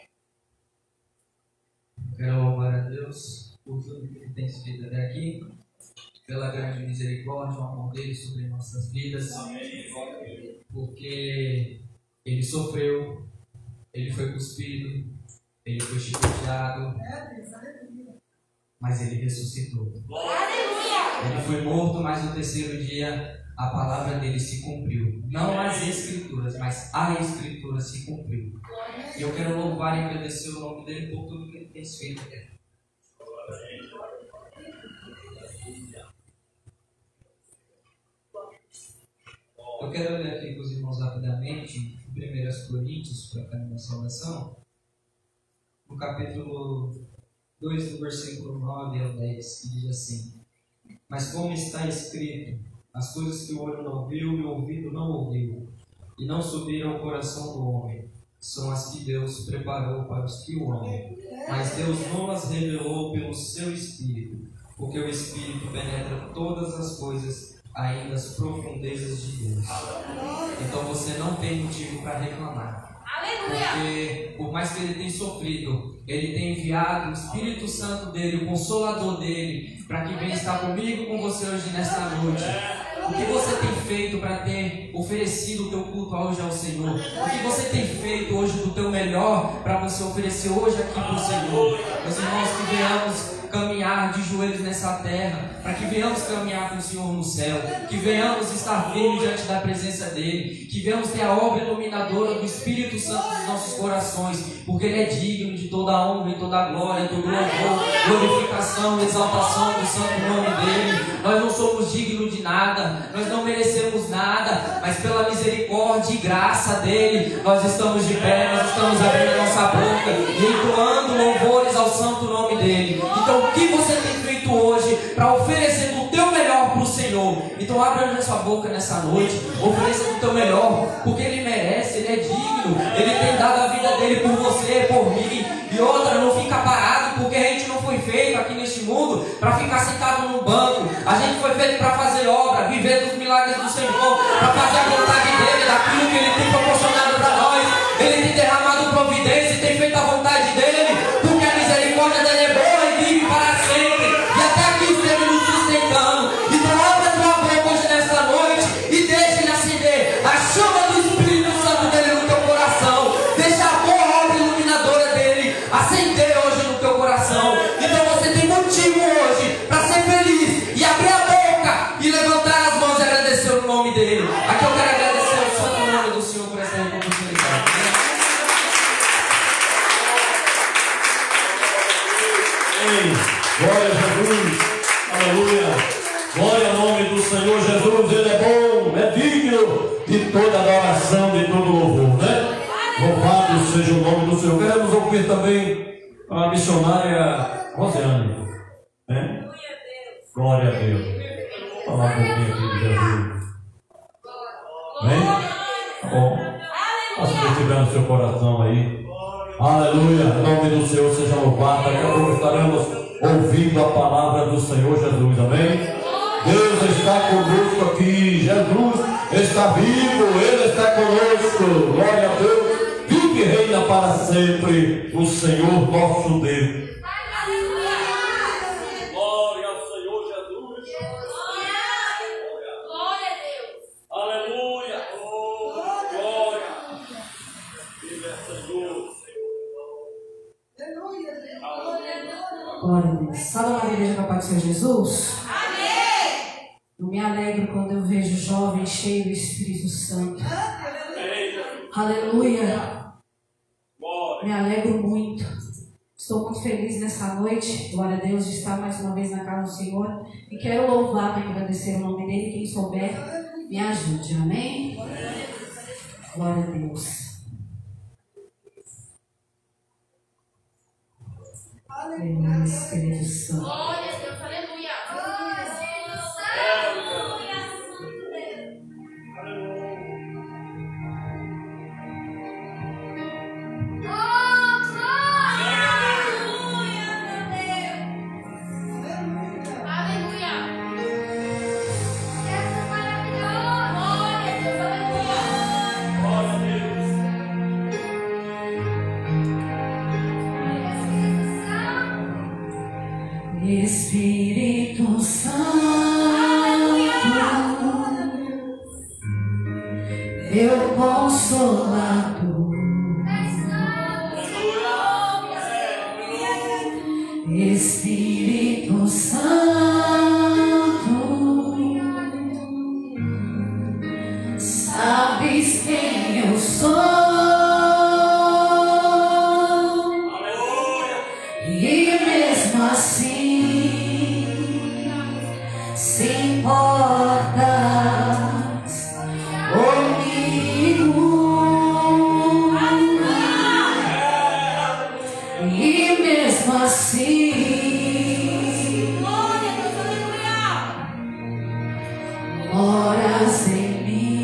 Speaker 10: Quero louvar a Deus por tudo que Ele tem feito até aqui, pela grande misericórdia, o amor dele sobre nossas vidas. Amém. Porque Ele sofreu, Ele foi cuspido, Ele foi chicoteado, mas Ele ressuscitou.
Speaker 2: Aleluia!
Speaker 10: Ele foi morto, mas no terceiro dia a palavra dele se cumpriu. Não as escrituras, mas a escritura se cumpriu. E eu quero louvar e agradecer o nome dele por tudo que ele tem feito. Eu quero ler aqui com os irmãos rapidamente 1 Coríntios, para ficar na saudação, no capítulo 2, do versículo 9 ao 10, que diz assim: mas como está escrito, as coisas que o olho não viu e o ouvido não ouviu, e não subiram ao coração do homem, são as que Deus preparou para os que o amam. Mas Deus não as revelou pelo seu Espírito, porque o Espírito penetra todas as coisas, ainda as profundezas de Deus. Então você não tem motivo para reclamar. Porque, por mais que ele tenha sofrido, ele tem enviado o Espírito Santo dele, o Consolador dele, para que venha estar comigo e com você hoje nesta noite. O que você tem feito para ter oferecido o teu culto hoje ao Senhor? O que você tem feito hoje do teu melhor para você oferecer hoje aqui para o Senhor? Meus irmãos, que venhamos caminhar de joelhos nessa terra, para que venhamos caminhar com o Senhor no céu, que venhamos estar firmes diante da presença dEle, que venhamos ter a obra iluminadora do Espírito Santo nos nossos corações, porque Ele é digno de toda a honra e toda a glória, todo louvor, glorificação, exaltação do santo nome dEle. Nós não somos dignos de nada, nós não merecemos nada, mas pela misericórdia e graça dEle, nós estamos de pé, nós estamos abrindo a nossa boca e entoando louvores ao santo nome dEle. Então, o que você tem feito hoje para oferecer o teu melhor para o Senhor? Então abra a sua boca nessa noite, ofereça o teu melhor, porque Ele merece, Ele é digno, Ele tem dado a vida dEle por você, por mim. E outra, não fica parado, porque a gente não foi feito aqui neste mundo para ficar sentado no banco. A gente foi feito para fazer obra, viver dos milagres do Senhor, para fazer a vontade dEle, daquilo que Ele tem proporcionado para nós. Ele tem derramado providência e tem feito a vontade dEle, porque a misericórdia dEle é boa e vive para sempre. E até aqui esteve nos sustentando. Então abra a tua boca hoje nesta noite e deixa Ele acender a chama do Espírito Santo dEle no teu coração. Deixa a boa obra iluminadora dEle acender hoje no teu coração. Então você tem motivo hoje para ser feliz e abrir a boca e levantar as mãos e agradecer o nome dEle. Aqui eu quero agradecer o santo nome do Senhor por essa oportunidade.
Speaker 1: Glória a Jesus, aleluia, glória ao nome do Senhor Jesus. Ele é bom, é digno de toda adoração, de todo louvor, né? Louvado seja o nome do Senhor. Queremos ouvir também a missionária Rosiane, né? Glória a Deus. Falar um pouquinho aqui de Jesus. Vem? Tá bom. Faça o que estiver no seu coração aí. Aleluia, em nome do Senhor seja louvado. Daqui a pouco estaremos ouvindo a palavra do Senhor Jesus, amém? Deus está conosco aqui, Jesus está vivo, Ele está conosco, glória a Deus. Vive e reina para sempre o Senhor nosso Deus.
Speaker 3: Glória ao Senhor Jesus.
Speaker 2: Glória a Deus.
Speaker 3: Aleluia. Glória. Viva Senhor.
Speaker 5: Aleluia.
Speaker 10: Glória a Deus.
Speaker 11: Sabe uma igreja com a paz do Senhor Jesus?
Speaker 2: Amém!
Speaker 11: Eu me alegro quando eu vejo jovens cheios do Espírito Santo. Aleluia! Me alegro muito. Estou muito feliz nessa noite, glória a Deus, de estar mais uma vez na casa do Senhor. E quero louvar e agradecer o nome dele. Quem souber, me ajude. Amém? Glória a Deus. Aleluia, Espírito Santo.
Speaker 2: Glória a Deus, aleluia.
Speaker 11: Espírito Santo, meu consolador, Espírito Santo, sabes quem eu sou, e mesmo assim se importas comigo, e mesmo assim moras em mim.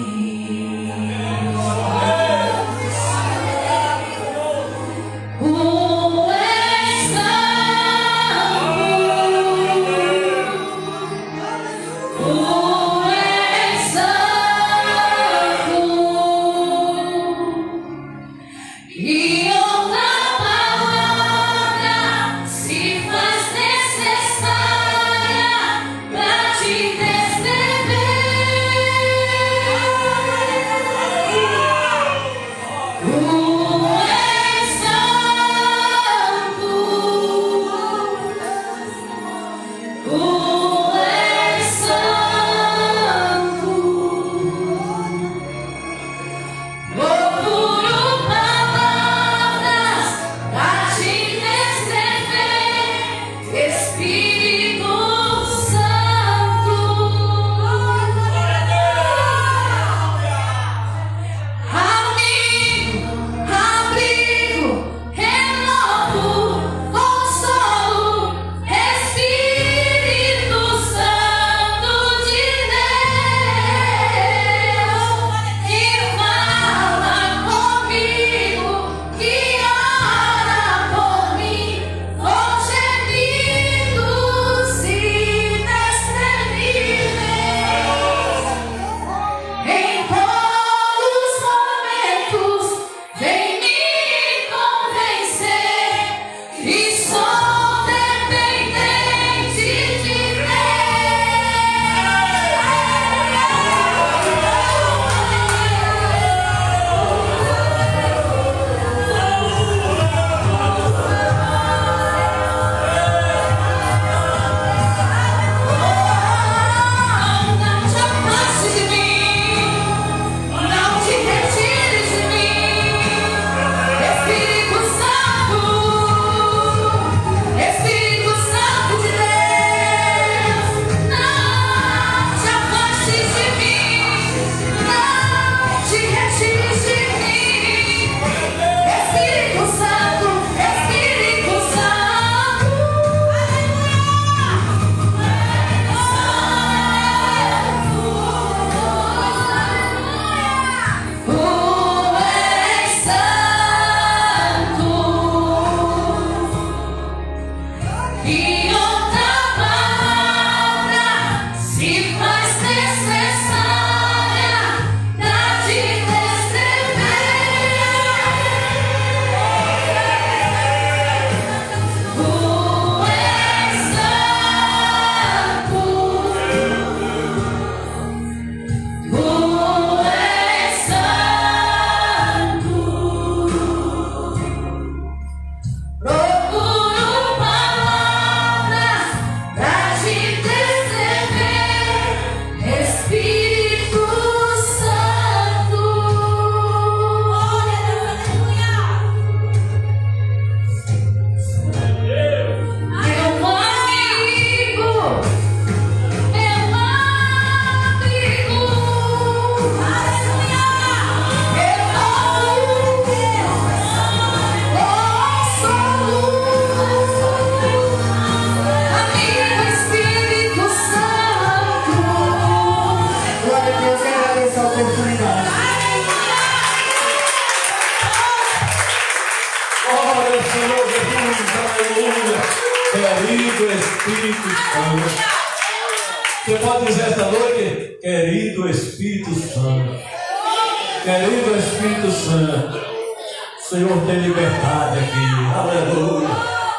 Speaker 1: Espírito Santo. Você pode dizer esta noite, querido Espírito Santo. Querido Espírito Santo. O Senhor tem liberdade aqui. Aleluia.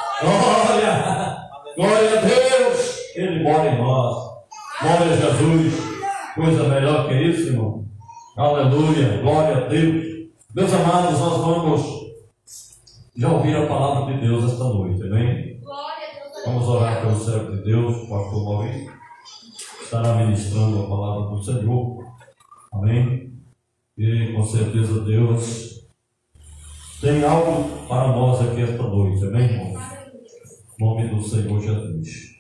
Speaker 1: Glória a Deus. Ele mora em nós. Glória a Jesus. Coisa melhor que isso, irmão. Aleluia. Glória a Deus. Meus amados, nós vamos já ouvir a palavra de Deus esta noite, amém? Vamos orar pelo servo de Deus, o pastor Maurício. Estará ministrando a palavra do Senhor. Amém? E com certeza Deus tem algo para nós aqui esta noite, amém, irmãos? Em nome do Senhor Jesus.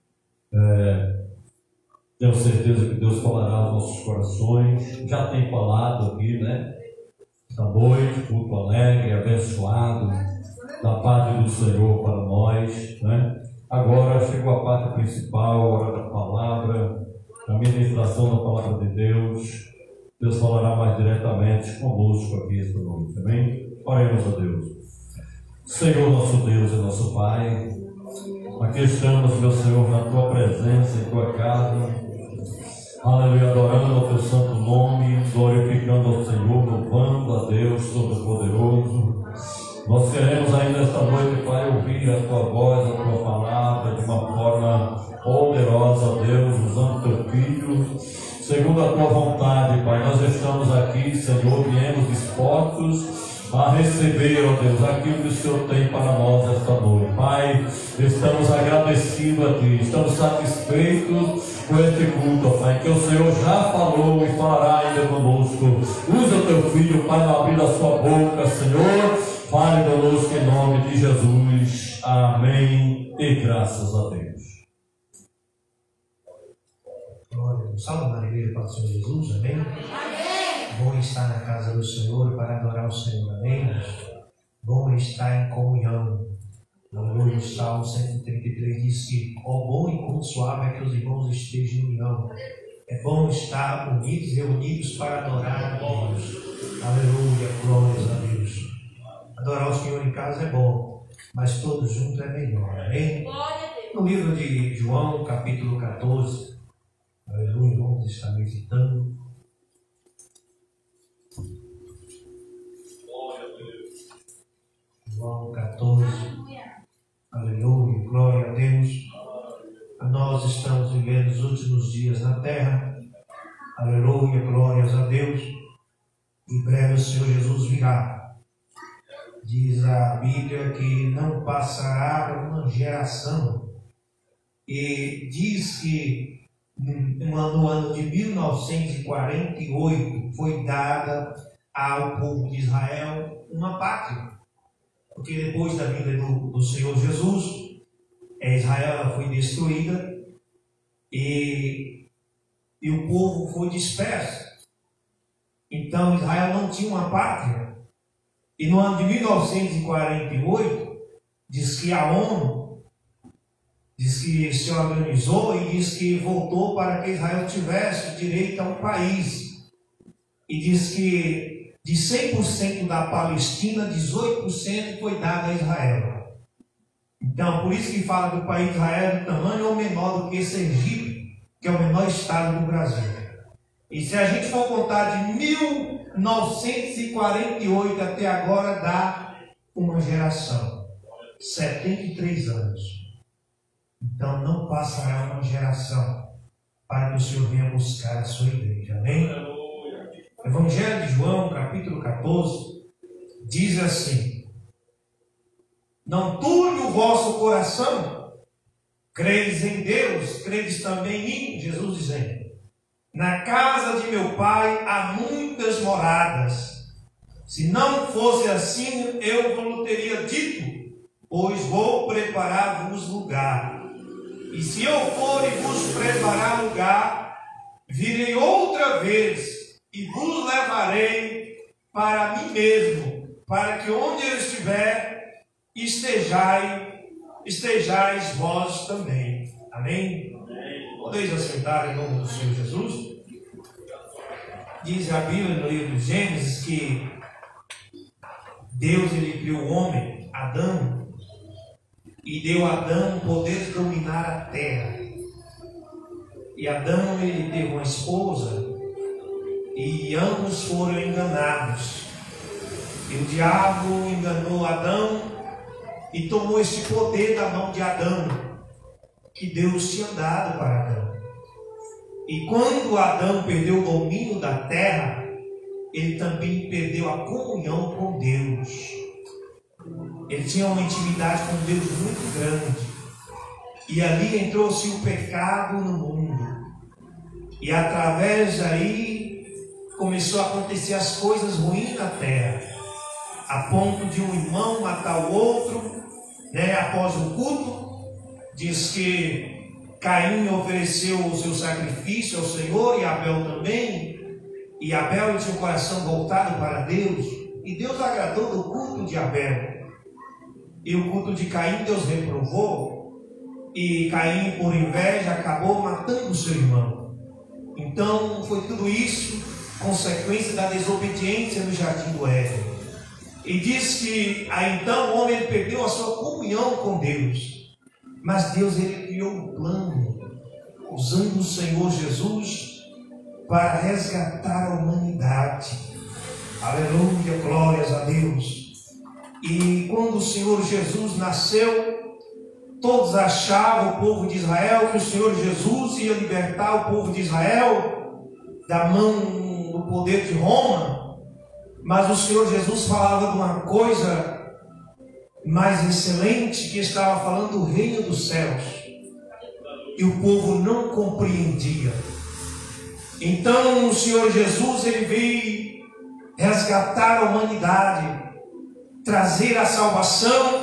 Speaker 1: Tenho certeza que Deus falará aos nossos corações. Já tem falado aqui, né? Esta noite, culto alegre, abençoado, da parte do Senhor para nós, né? Agora chegou a parte principal, a hora da palavra, a ministração da palavra de Deus. Deus falará mais diretamente conosco aqui esta noite, amém? Oremos a Deus. Senhor, nosso Deus e nosso Pai, aqui estamos, meu Senhor, na Tua presença, em Tua casa. Aleluia, adorando o Teu santo nome, glorificando ao Senhor, louvando a Deus Todo-Poderoso. Nós queremos ainda esta noite, Pai, ouvir a Tua voz, a Tua palavra de uma forma poderosa, Deus, usando o Teu Filho, segundo a Tua vontade, Pai. Nós estamos aqui, Senhor, viemos dispostos a receber, ó Deus, aquilo que o Senhor tem para nós esta noite. Pai, estamos agradecidos a Ti, estamos satisfeitos com este culto, Pai, que o Senhor já falou e falará ainda conosco. Usa o Teu Filho, Pai, no abrir da Sua boca, Senhor, fale conosco em nome de Jesus. Amém e graças a Deus.
Speaker 8: Glória, salve na igreja para o Senhor Jesus, amém? Bom estar na casa do Senhor para adorar o Senhor, amém? Bom estar em comunhão. Aleluia, o Salmo 133 diz que ó bom e quão suave é que os irmãos estejam em união. É bom estar unidos, reunidos para adorar a Deus. Aleluia, glórias a Deus. Adorar o Senhor em casa é bom, mas todos juntos é melhor, amém? No livro de João, capítulo 14, aleluia, vamos estar meditando. João 14, aleluia, glória a Deus. Nós estamos vivendo os últimos dias na terra, aleluia, glórias a Deus. Em breve o Senhor Jesus virá. Diz a Bíblia que não passará uma geração, e diz que no ano de 1948 foi dada ao povo de Israel uma pátria. Porque depois da vinda do Senhor Jesus, Israel foi destruída e o povo foi disperso. Então Israel não tinha uma pátria. E no ano de 1948, diz que a ONU diz que se organizou e diz que voltou para que Israel tivesse direito a um país. E diz que de 100% da Palestina, 18% foi dado a Israel. Então, por isso que fala que o país de Israel é do tamanho ou menor do que Sergipe, que é o menor estado do Brasil. E se a gente for contar de 1948 até agora, dá uma geração. 73 anos. Então, não passará uma geração para que o Senhor venha buscar a sua igreja. Amém? Evangelho de João, capítulo 14, diz assim: não turbe o vosso coração, credes em Deus, credes também em mim. Jesus dizendo: na casa de meu Pai há muitas moradas. Se não fosse assim, eu vos teria dito, pois vou preparar-vos lugar. E se eu for e vos preparar lugar, virei outra vez e vos levarei para mim mesmo, para que onde eu estiver, estejais vós também. Amém? Podeis assentar em nome do Senhor Jesus? Diz a Bíblia no livro de Gênesis que Deus ele criou o homem, Adão, e deu a Adão o poder de dominar a terra. E Adão, ele teve uma esposa e ambos foram enganados. E o diabo enganou Adão e tomou esse poder da mão de Adão, que Deus tinha dado para Adão. E quando Adão perdeu o domínio da terra, ele também perdeu a comunhão com Deus. Ele tinha uma intimidade com Deus muito grande. E ali entrou-se o pecado no mundo. E através daí começou a acontecer as coisas ruins na terra, a ponto de um irmão matar o outro, após o culto. Diz que Caim ofereceu o seu sacrifício ao Senhor e Abel também. E Abel tinha o coração voltado para Deus, e Deus agradou do culto de Abel. E o culto de Caim Deus reprovou, e Caim, por inveja, acabou matando o seu irmão. Então foi tudo isso consequência da desobediência no jardim do Éden. E diz que aí então o homem perdeu a sua comunhão com Deus. Mas Deus, ele criou um plano, usando o Senhor Jesus para resgatar a humanidade. Aleluia, glórias a Deus. E quando o Senhor Jesus nasceu, todos achavam, o povo de Israel, que o Senhor Jesus ia libertar o povo de Israel da mão do poder de Roma. Mas o Senhor Jesus falava de uma coisa mais excelente, que estava falando do reino dos céus. E o povo não compreendia. Então o Senhor Jesus, ele veio resgatar a humanidade, trazer a salvação,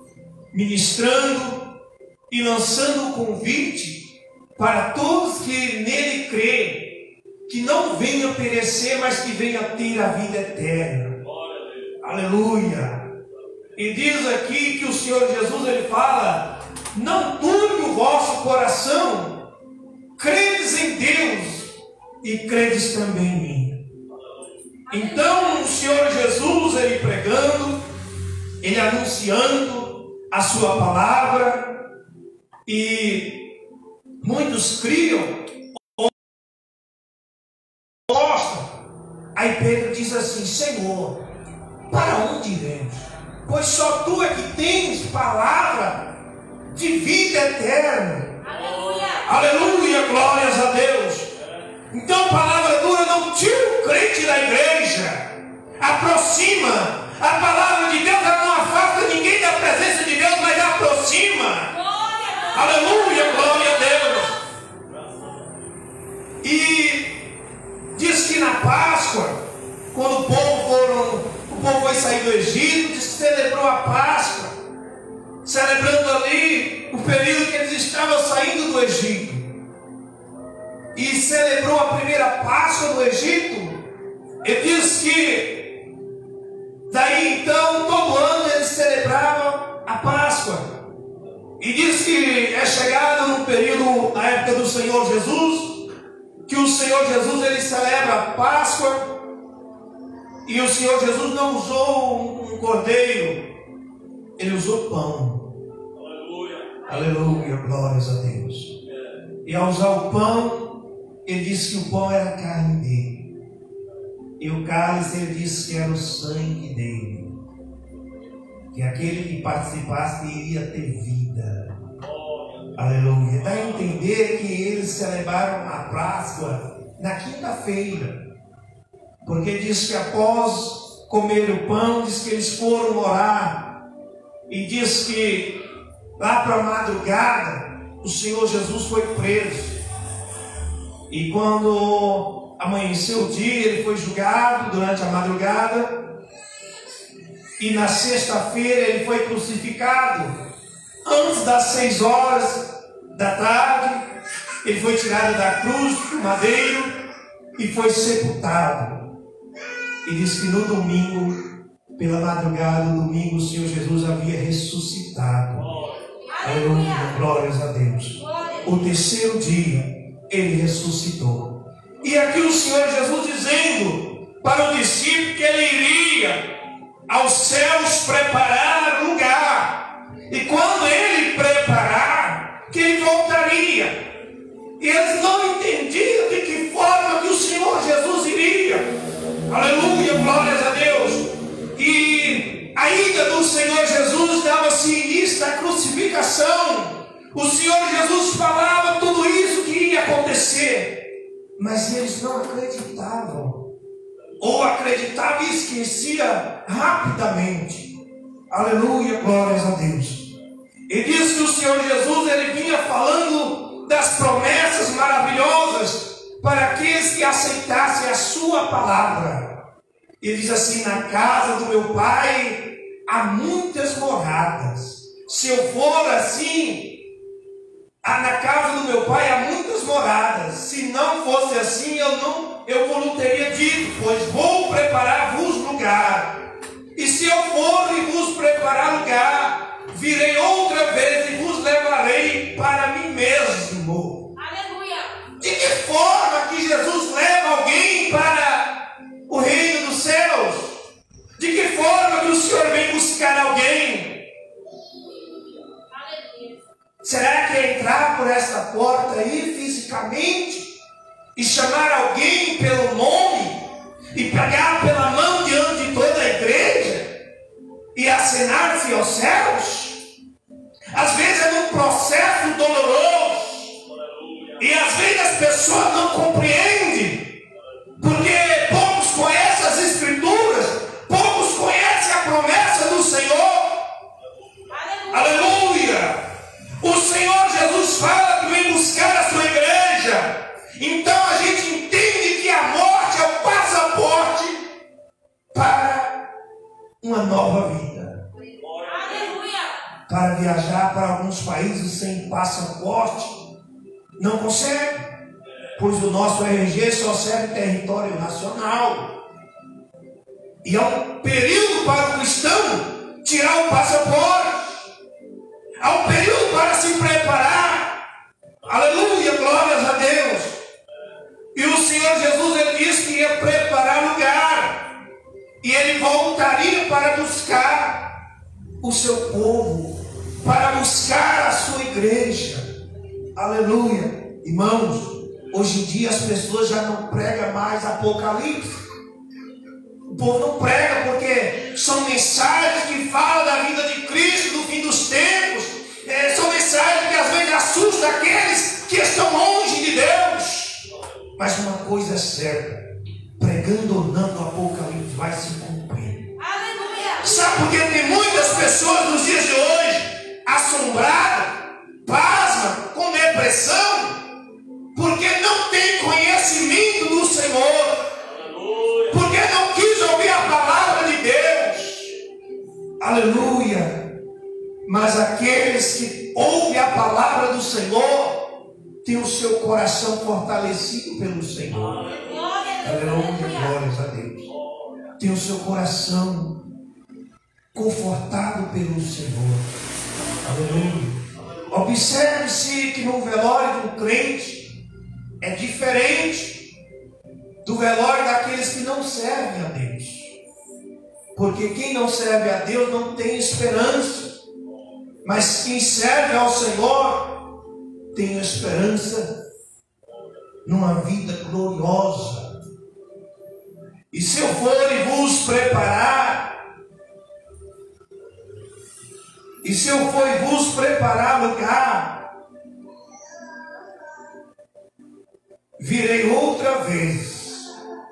Speaker 8: ministrando e lançando o convite para todos que nele crêem, que não venham perecer, mas que venham ter a vida eterna. Aleluia. E diz aqui que o Senhor Jesus, ele fala: não turbe o vosso coração, credes em Deus e credes também em mim. Então o Senhor Jesus, ele pregando, ele anunciando a sua palavra, e muitos criam ou gostam. Aí Pedro diz assim: Senhor, para onde iremos? Pois só tu é que tens palavra de vida eterna. Aleluia, aleluia, glórias a Deus. Então palavra dura não tira o crente da igreja, aproxima. A palavra de Deus, ela não afasta ninguém da presença de Deus, mas aproxima. Aleluia, glória a Deus. E diz que na Páscoa, quando o povo foi sair do Egito, diz que celebrou a Páscoa, celebrando ali o período que eles estavam saindo do Egito. E celebrou a primeira Páscoa do Egito. Ele diz que daí então todo ano eles celebravam a Páscoa. E diz que é chegado no período, na época do Senhor Jesus, que o Senhor Jesus, ele celebra a Páscoa. E o Senhor Jesus não usou um cordeiro, ele usou pão. Aleluia, glórias a Deus. E ao usar o pão, ele disse que o pão era a carne dele. E o cálice, ele disse que era o sangue dele. Que aquele que participasse iria ter vida. Aleluia. Dá a entender que eles celebraram a Páscoa na quinta-feira. Porque diz que após comer o pão, diz que eles foram orar. E diz que lá para a madrugada, o Senhor Jesus foi preso. E quando amanheceu o dia, ele foi julgado durante a madrugada. E na sexta-feira ele foi crucificado. Antes das 6 horas da tarde, ele foi tirado da cruz, do madeiro, e foi sepultado. E diz que no domingo, pela madrugada do domingo, o Senhor Jesus havia ressuscitado. Aleluia, glórias a Deus. O terceiro dia, ele ressuscitou. E aqui o Senhor Jesus dizendo para o discípulo que ele iria aos céus preparar lugar. E quando ele
Speaker 12: voltaria. E eles não entendiam de que forma que o Senhor Jesus iria. Aleluia, glórias a Deus. E a ida do Senhor Jesus dava-se início à crucificação. O Senhor Jesus falava tudo isso que ia acontecer, mas eles não acreditavam, ou acreditavam e esquecia rapidamente. Aleluia, glórias a Deus. E diz que o Senhor Jesus ele vinha falando das promessas maravilhosas para aqueles que aceitassem a sua palavra. Ele diz assim: na casa do meu Pai há muitas moradas. Se eu for assim, na casa do meu Pai há muitas moradas. Se não fosse assim, eu não teria dito, pois vou preparar-vos lugar. E se eu for e vos preparar lugar, virei outra vez e vos levarei para mim mesmo.
Speaker 2: Aleluia!
Speaker 12: De que forma que Jesus leva alguém para o reino dos céus? De que forma que o Senhor vem buscar alguém? Será que é entrar por essa porta aí fisicamente e chamar alguém pelo nome e pegar pela mão diante de toda a igreja e acenar-se aos céus? Às vezes é num processo doloroso e às vezes as pessoas não compreendem, porque poucos conhecem as Escrituras, poucos conhecem a promessa do Senhor. Aleluia! O Senhor Jesus fala que vem buscar a sua igreja. Então a gente entende que a morte é o passaporte para uma nova vida.
Speaker 2: Aleluia!
Speaker 12: Para viajar para alguns países sem passaporte, não consegue, pois o nosso RG só serve território nacional. E é um período para o cristão tirar o passaporte. Há um período para se preparar. Aleluia, glórias a Deus. E o Senhor Jesus ele disse que ia preparar lugar. E ele voltaria para buscar o seu povo, para buscar a sua igreja. Aleluia. Irmãos, hoje em dia as pessoas já não pregam mais Apocalipse. O povo não prega porque são mensagens que falam da vida de Cristo, do fim dos tempos. São mensagens que às vezes assustam aqueles que estão longe de Deus. Mas uma coisa é certa: pregando ou não, o Apocalipse vai se cumprir.
Speaker 2: Aleluia!
Speaker 12: Sabe por que tem muitas pessoas nos dias de hoje assombradas, pasma, com depressão? Porque não tem conhecimento do Senhor. Porque não quis ouvir a palavra de Deus. Aleluia. Mas aqueles que ouvem a palavra do Senhor têm o seu coração fortalecido pelo Senhor. Aleluia, glórias a Deus. Tem o seu coração confortado pelo Senhor. Aleluia. Observe-se que no velório do crente é diferente do velório daqueles que não servem a Deus. Porque quem não serve a Deus não tem esperança. Mas quem serve ao Senhor tem esperança numa vida gloriosa. E se eu for e vos preparar, lugar, virei outra vez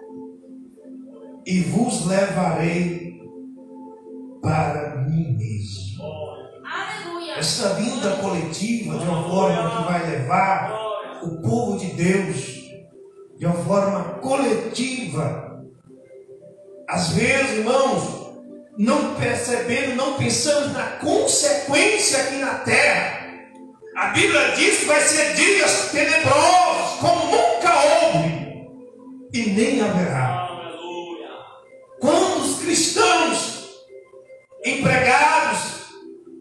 Speaker 12: e vos levarei para mim mesmo. Essa vinda coletiva de uma forma que vai levar o povo de Deus de uma forma coletiva. Às vezes, irmãos, não percebendo, não pensamos na consequência aqui na terra. A Bíblia diz que vai ser dias tenebrosos, como nunca houve e nem haverá. Quando os cristãos empregados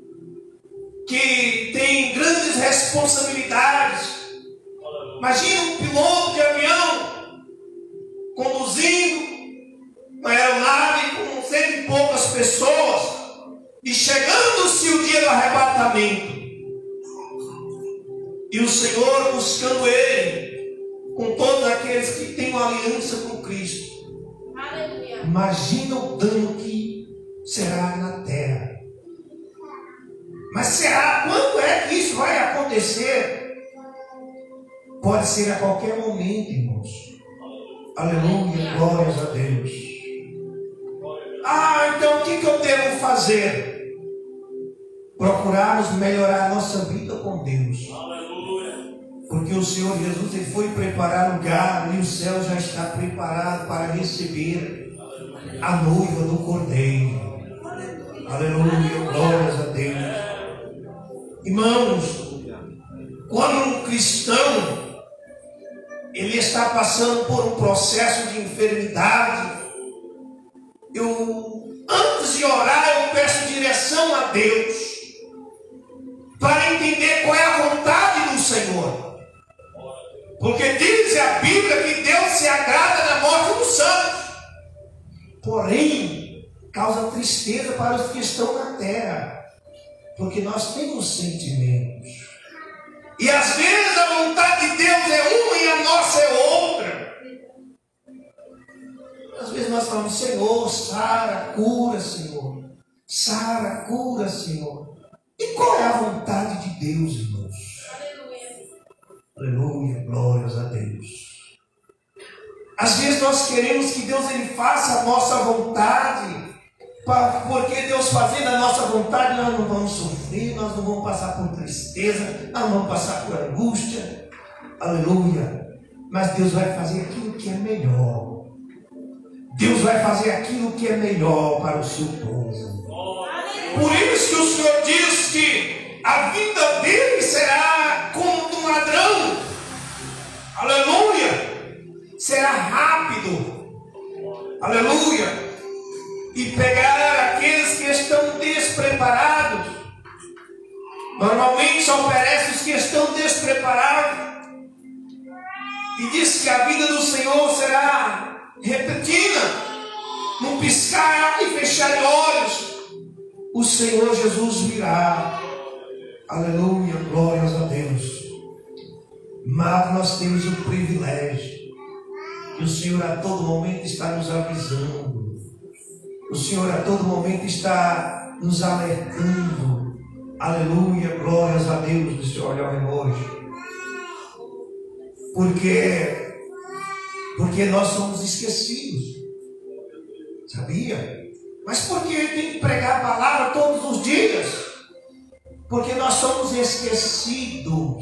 Speaker 12: que têm grandes responsabilidades, imagina um piloto de avião conduzindo uma aeronave com 100 e poucas pessoas, e chegando-se o dia do arrebatamento, E o Senhor buscando Ele, com todos aqueles que têm uma aliança com Cristo.
Speaker 2: Aleluia.
Speaker 12: Imagina o dano que será na terra. Mas será? Quando é que isso vai acontecer? Pode ser a qualquer momento, irmãos. Aleluia, glórias a Deus. Então o que eu devo fazer? Procurarmos melhorar a nossa vida com Deus. Porque o Senhor Jesus ele foi preparar lugar e o céu já está preparado para receber a noiva do Cordeiro. Aleluia, glórias a Deus. Irmãos, quando um cristão ele está passando por um processo de enfermidade, antes de orar, eu peço direção a Deus para entender qual é a vontade do Senhor. Porque diz a Bíblia que Deus se agrada na morte dos santos. Porém, causa tristeza para os que estão na terra, porque nós temos sentimentos. E às vezes a vontade de Deus é uma e a nossa é outra. Às vezes nós falamos: Senhor, sara, cura, Senhor. Sara, cura, Senhor. E qual é a vontade de Deus, irmãos? Aleluia, glórias a Deus. Às vezes nós queremos que Deus ele faça a nossa vontade, porque Deus fazendo a nossa vontade, nós não vamos sofrer, nós não vamos passar por tristeza, nós não vamos passar por angústia. Aleluia. Mas Deus vai fazer aquilo que é melhor. Deus vai fazer aquilo que é melhor para o seu povo. Por isso que o Senhor diz que a vida dele será como de um ladrão. Aleluia. Será rápido. Aleluia. E pegar aqueles que estão despreparados. Normalmente só oferece os que estão despreparados. E diz que a vida do Senhor será repentina. Num piscar e fechar de olhos, o Senhor Jesus virá. Aleluia, glórias a Deus. Mas nós temos o privilégio que o Senhor a todo momento está nos avisando. O Senhor a todo momento está nos alertando. Aleluia, glórias a Deus. Deixa eu olhar o relógio. Porque nós somos esquecidos. Sabia? Mas por que tem que pregar a palavra todos os dias? Porque nós somos esquecidos.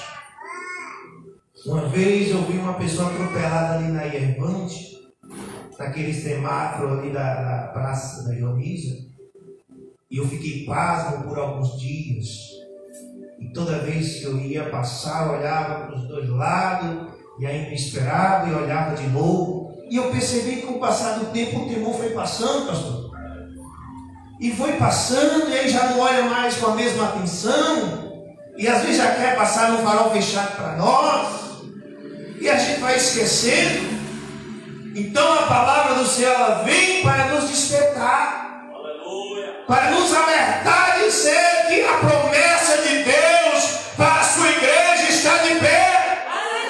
Speaker 12: Uma vez eu vi uma pessoa atropelada ali na Iervante, naquele semáforo ali da Praça da Dionísia, e eu fiquei pasmo por alguns dias. E toda vez que eu ia passar, eu olhava para os dois lados, e ainda esperava e olhava de novo. E eu percebi que com o passar do tempo o temor foi passando, pastor. E foi passando, e aí já não olha mais com a mesma atenção, e às vezes já quer passar no farol fechado para nós, e a gente vai esquecendo. Então a palavra do Senhor ela vem para nos despertar, para nos alertar e dizer que a promessa de Deus para a sua igreja está de pé.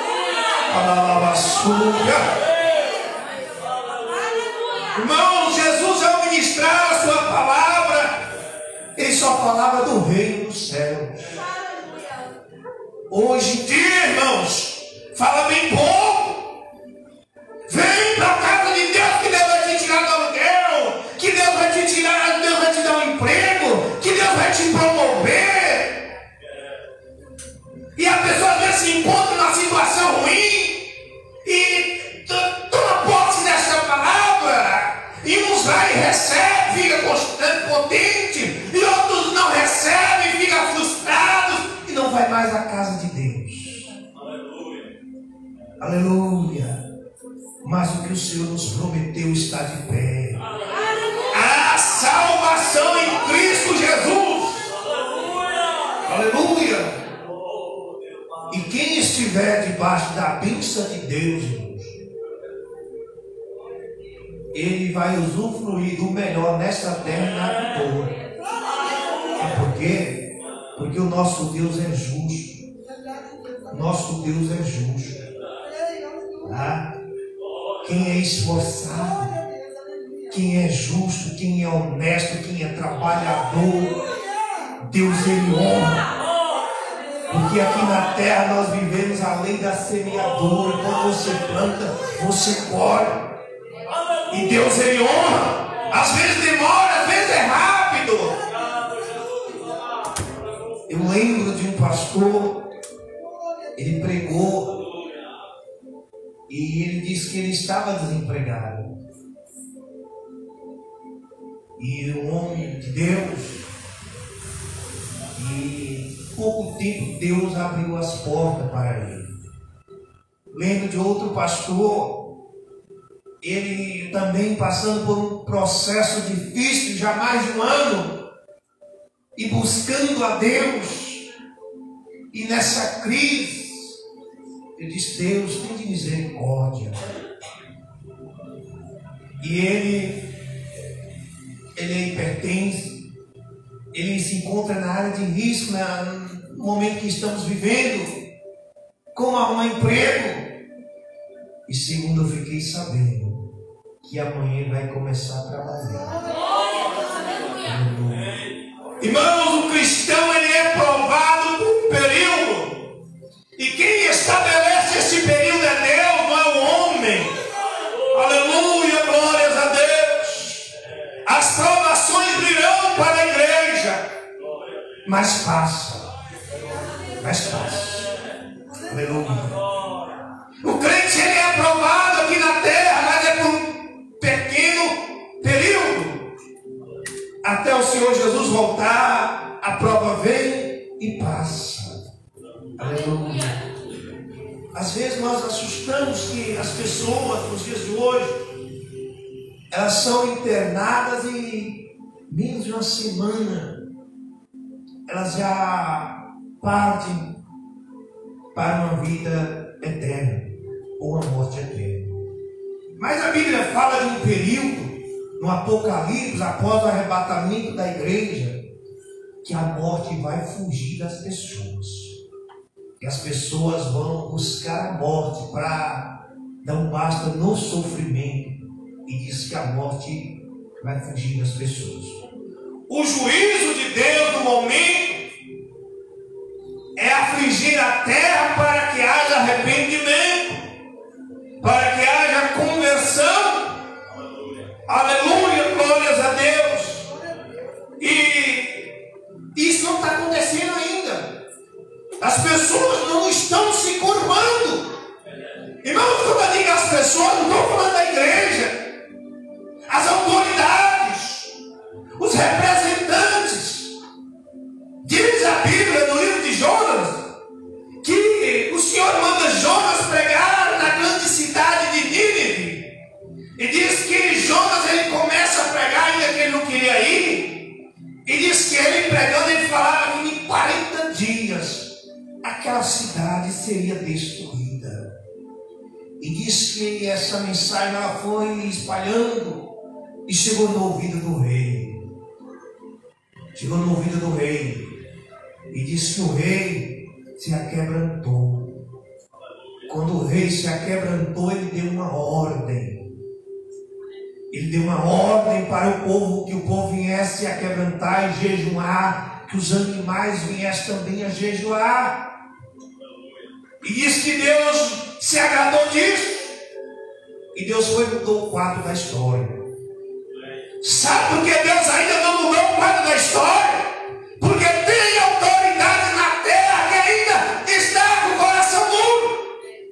Speaker 12: Aleluia. Irmão, Jesus ao ministrar a sua palavra, ele só falava do reino dos céus. Hoje em dia, irmãos, fala bem pouco. Vem para a casa de Deus que Deus vai te tirar do aluguel, que Deus vai te tirar, Deus vai te dar um emprego, que Deus vai te promover. E a pessoa às vezes se encontra numa situação ruim e toma posse dessa palavra, e uns vai e recebe, fica constante, potente, e outros não recebem, fica frustrados e não vai mais à casa de Deus. Aleluia. Aleluia. Mas o que o Senhor nos prometeu está de pé. A salvação em Cristo Jesus. Aleluia. E quem estiver debaixo da bênção de Deus, irmãos, ele vai usufruir do melhor nesta terra e na vitória. Por quê? Porque o nosso Deus é justo. Nosso Deus é justo. Tá? Quem é esforçado, quem é justo, quem é honesto, quem é trabalhador, Deus Ele honra. Porque aqui na terra nós vivemos a lei da semeadura. Quando você planta, você colhe. E Deus Ele honra. Às vezes demora, às vezes é rápido. Eu lembro de um pastor, ele pregou e ele disse que ele estava desempregado. E um homem de Deus, e pouco tempo Deus abriu as portas para ele. Lembro de outro pastor, ele também passando por um processo difícil, já mais de um ano, e buscando a Deus. E nessa crise, eu disse: Deus, tem de misericórdia. E ele é hipertenso, ele se encontra na área de risco, no momento que estamos vivendo, como arrumar emprego. E segundo eu fiquei sabendo, que amanhã vai começar a trabalhar. Irmãos, o cristão ele é provado por um período. E quem estabelece esse período é Deus, não é o homem. Aleluia, glórias a Deus. As provações virão para a igreja, mas passa. Aleluia. O crente ele é aprovado aqui na terra, mas é por um pequeno período. Até o Senhor Jesus voltar, a prova vem e passa. Aleluia. Às vezes nós assustamos que as pessoas nos dias de hoje, elas são internadas e menos de uma semana elas já partem para uma vida eterna ou uma morte eterna. Mas a Bíblia fala de um período no Apocalipse, após o arrebatamento da igreja, que a morte vai fugir das pessoas. E as pessoas vão buscar a morte para dar um basta no sofrimento. E diz que a morte vai fugir das pessoas. O juízo de Deus no momento é afligir a terra para que haja arrependimento, para que haja conversão. Aleluia, glórias a Deus. E isso não está acontecendo ainda. As pessoas não estão se curvando. Irmãos, quando eu digo as pessoas, não estou falando da igreja. As autoridades, os representantes. Diz a Bíblia no livro de Jonas que o Senhor manda Jonas pregar na grande cidade de Nínive. E diz que Jonas ele começa a pregar, ainda que ele não queria ir. E diz que ele pregando, ele falava que em 40 dias aquela cidade seria destruída. E diz que essa mensagem ela foi espalhando e chegou no ouvido do rei. Chegou no ouvido do rei. E disse que o rei se aquebrantou. Quando o rei se aquebrantou, ele deu uma ordem. Ele deu uma ordem para o povo, que o povo viesse se aquebrantar e jejuar, que os animais viessem também a jejuar. E diz que Deus se agradou disso. E Deus foi e mudou o quadro da história. Sabe por que Deus ainda não mudou o quadro da história? Porque tem autoridade na terra que ainda está com o coração duro.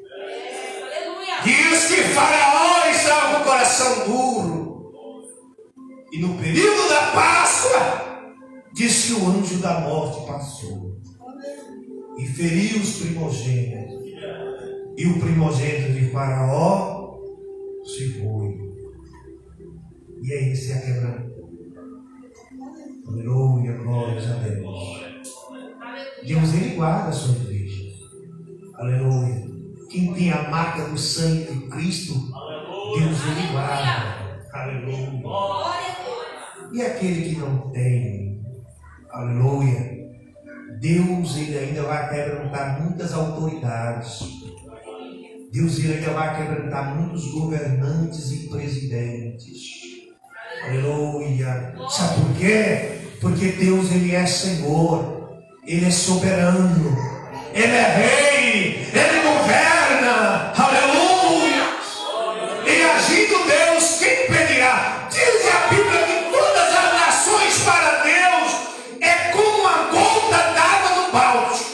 Speaker 12: Diz que Faraó estava com o coração duro. E no período da Páscoa, diz que o anjo da morte passou e feriu os primogênitos. E o primogênito de Faraó se foi. E aí ele se quebrantou. Aleluia, glórias a Deus. Deus ele guarda a sua igreja. Aleluia. Quem tem a marca do sangue de Cristo, Deus ele guarda. Aleluia. E aquele que não tem, aleluia, Deus ele ainda vai quebrantar muitas autoridades. Deus ele ainda vai quebrantar muitos governantes e presidentes. Aleluia. Sabe por quê? Porque Deus ele é Senhor, Ele é soberano, Ele é Rei, Ele governa. Aleluia. E agindo Deus, quem impedirá? Diz a Bíblia que todas as nações para Deus é como uma gota d'água no balde.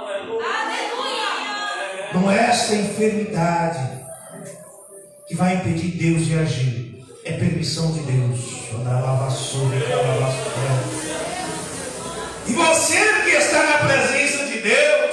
Speaker 12: Não é esta enfermidade que vai impedir Deus de agir. É permissão de Deus. E você que está na presença de Deus,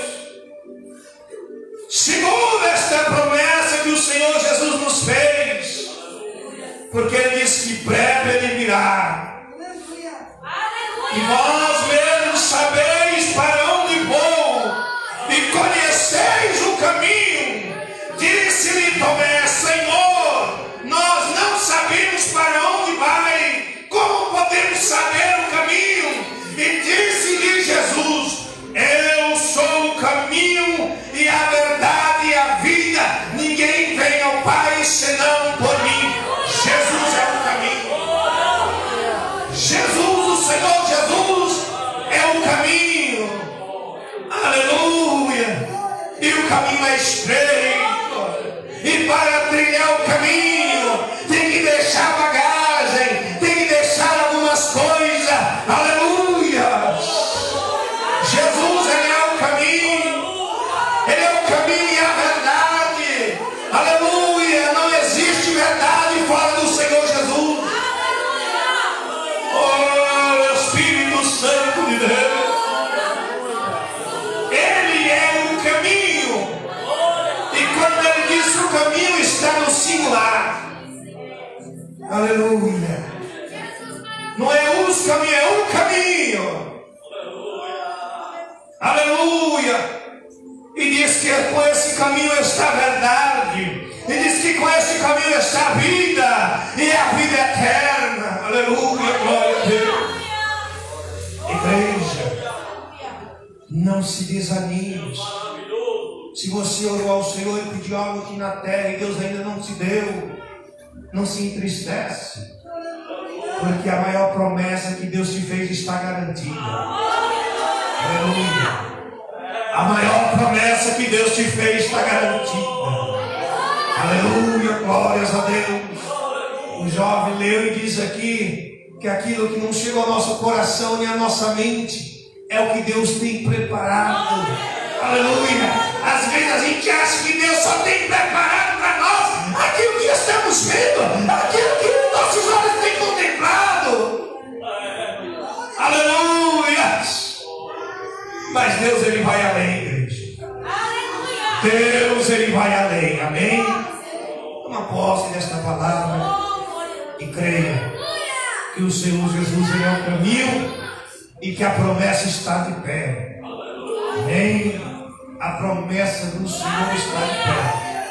Speaker 12: segura esta promessa que o Senhor Jesus nos fez, porque Ele disse que breve Ele virá. E vós mesmos sabeis para onde vou e conheceis o caminho. Disse-lhe Tomé: Senhor, nós não sabemos para onde vai, como podemos saber o caminho? E disse-lhe Jesus: eu sou o caminho e a verdade e a vida, ninguém vem ao Pai senão por mim. Jesus é o caminho. Jesus, o Senhor Jesus, é o caminho. Aleluia. E o caminho é estreito. E para trilhar o caminho, tem que deixar bagagem, tem que deixar algumas coisas. Aleluia. Jesus, Ele é o caminho. Ele é o caminho e a verdade. Aleluia. Não existe verdade fora do Senhor Jesus. Oh, Espírito Santo de Deus. Ele é o caminho. E quando Ele diz que o caminho está no singular. Aleluia. Não é os caminhos, é o caminho. Aleluia. E diz que com esse caminho está a verdade. E diz que com esse caminho está a vida. E a vida eterna. Aleluia, glória a Deus. Igreja, não se desanime. Se você orou ao Senhor e pediu algo aqui na terra e Deus ainda não te deu, não se entristece, porque a maior promessa que Deus te fez está garantida. Aleluia. A maior promessa que Deus te fez está garantida. Aleluia, glórias a Deus. O jovem leu e diz aqui que aquilo que não chega ao nosso coração nem à nossa mente é o que Deus tem preparado. Aleluia. Às vezes a gente acha que Deus só tem preparado para nós aquilo que estamos vendo, aquilo que nossos olhos têm contemplado. Aleluia. Mas Deus, Ele vai além, igreja. Deus, Ele vai além. Amém? Toma posse desta palavra e creia que o Senhor Jesus, Ele é o caminho e que a promessa está de pé. Amém? A promessa do Senhor está de pé.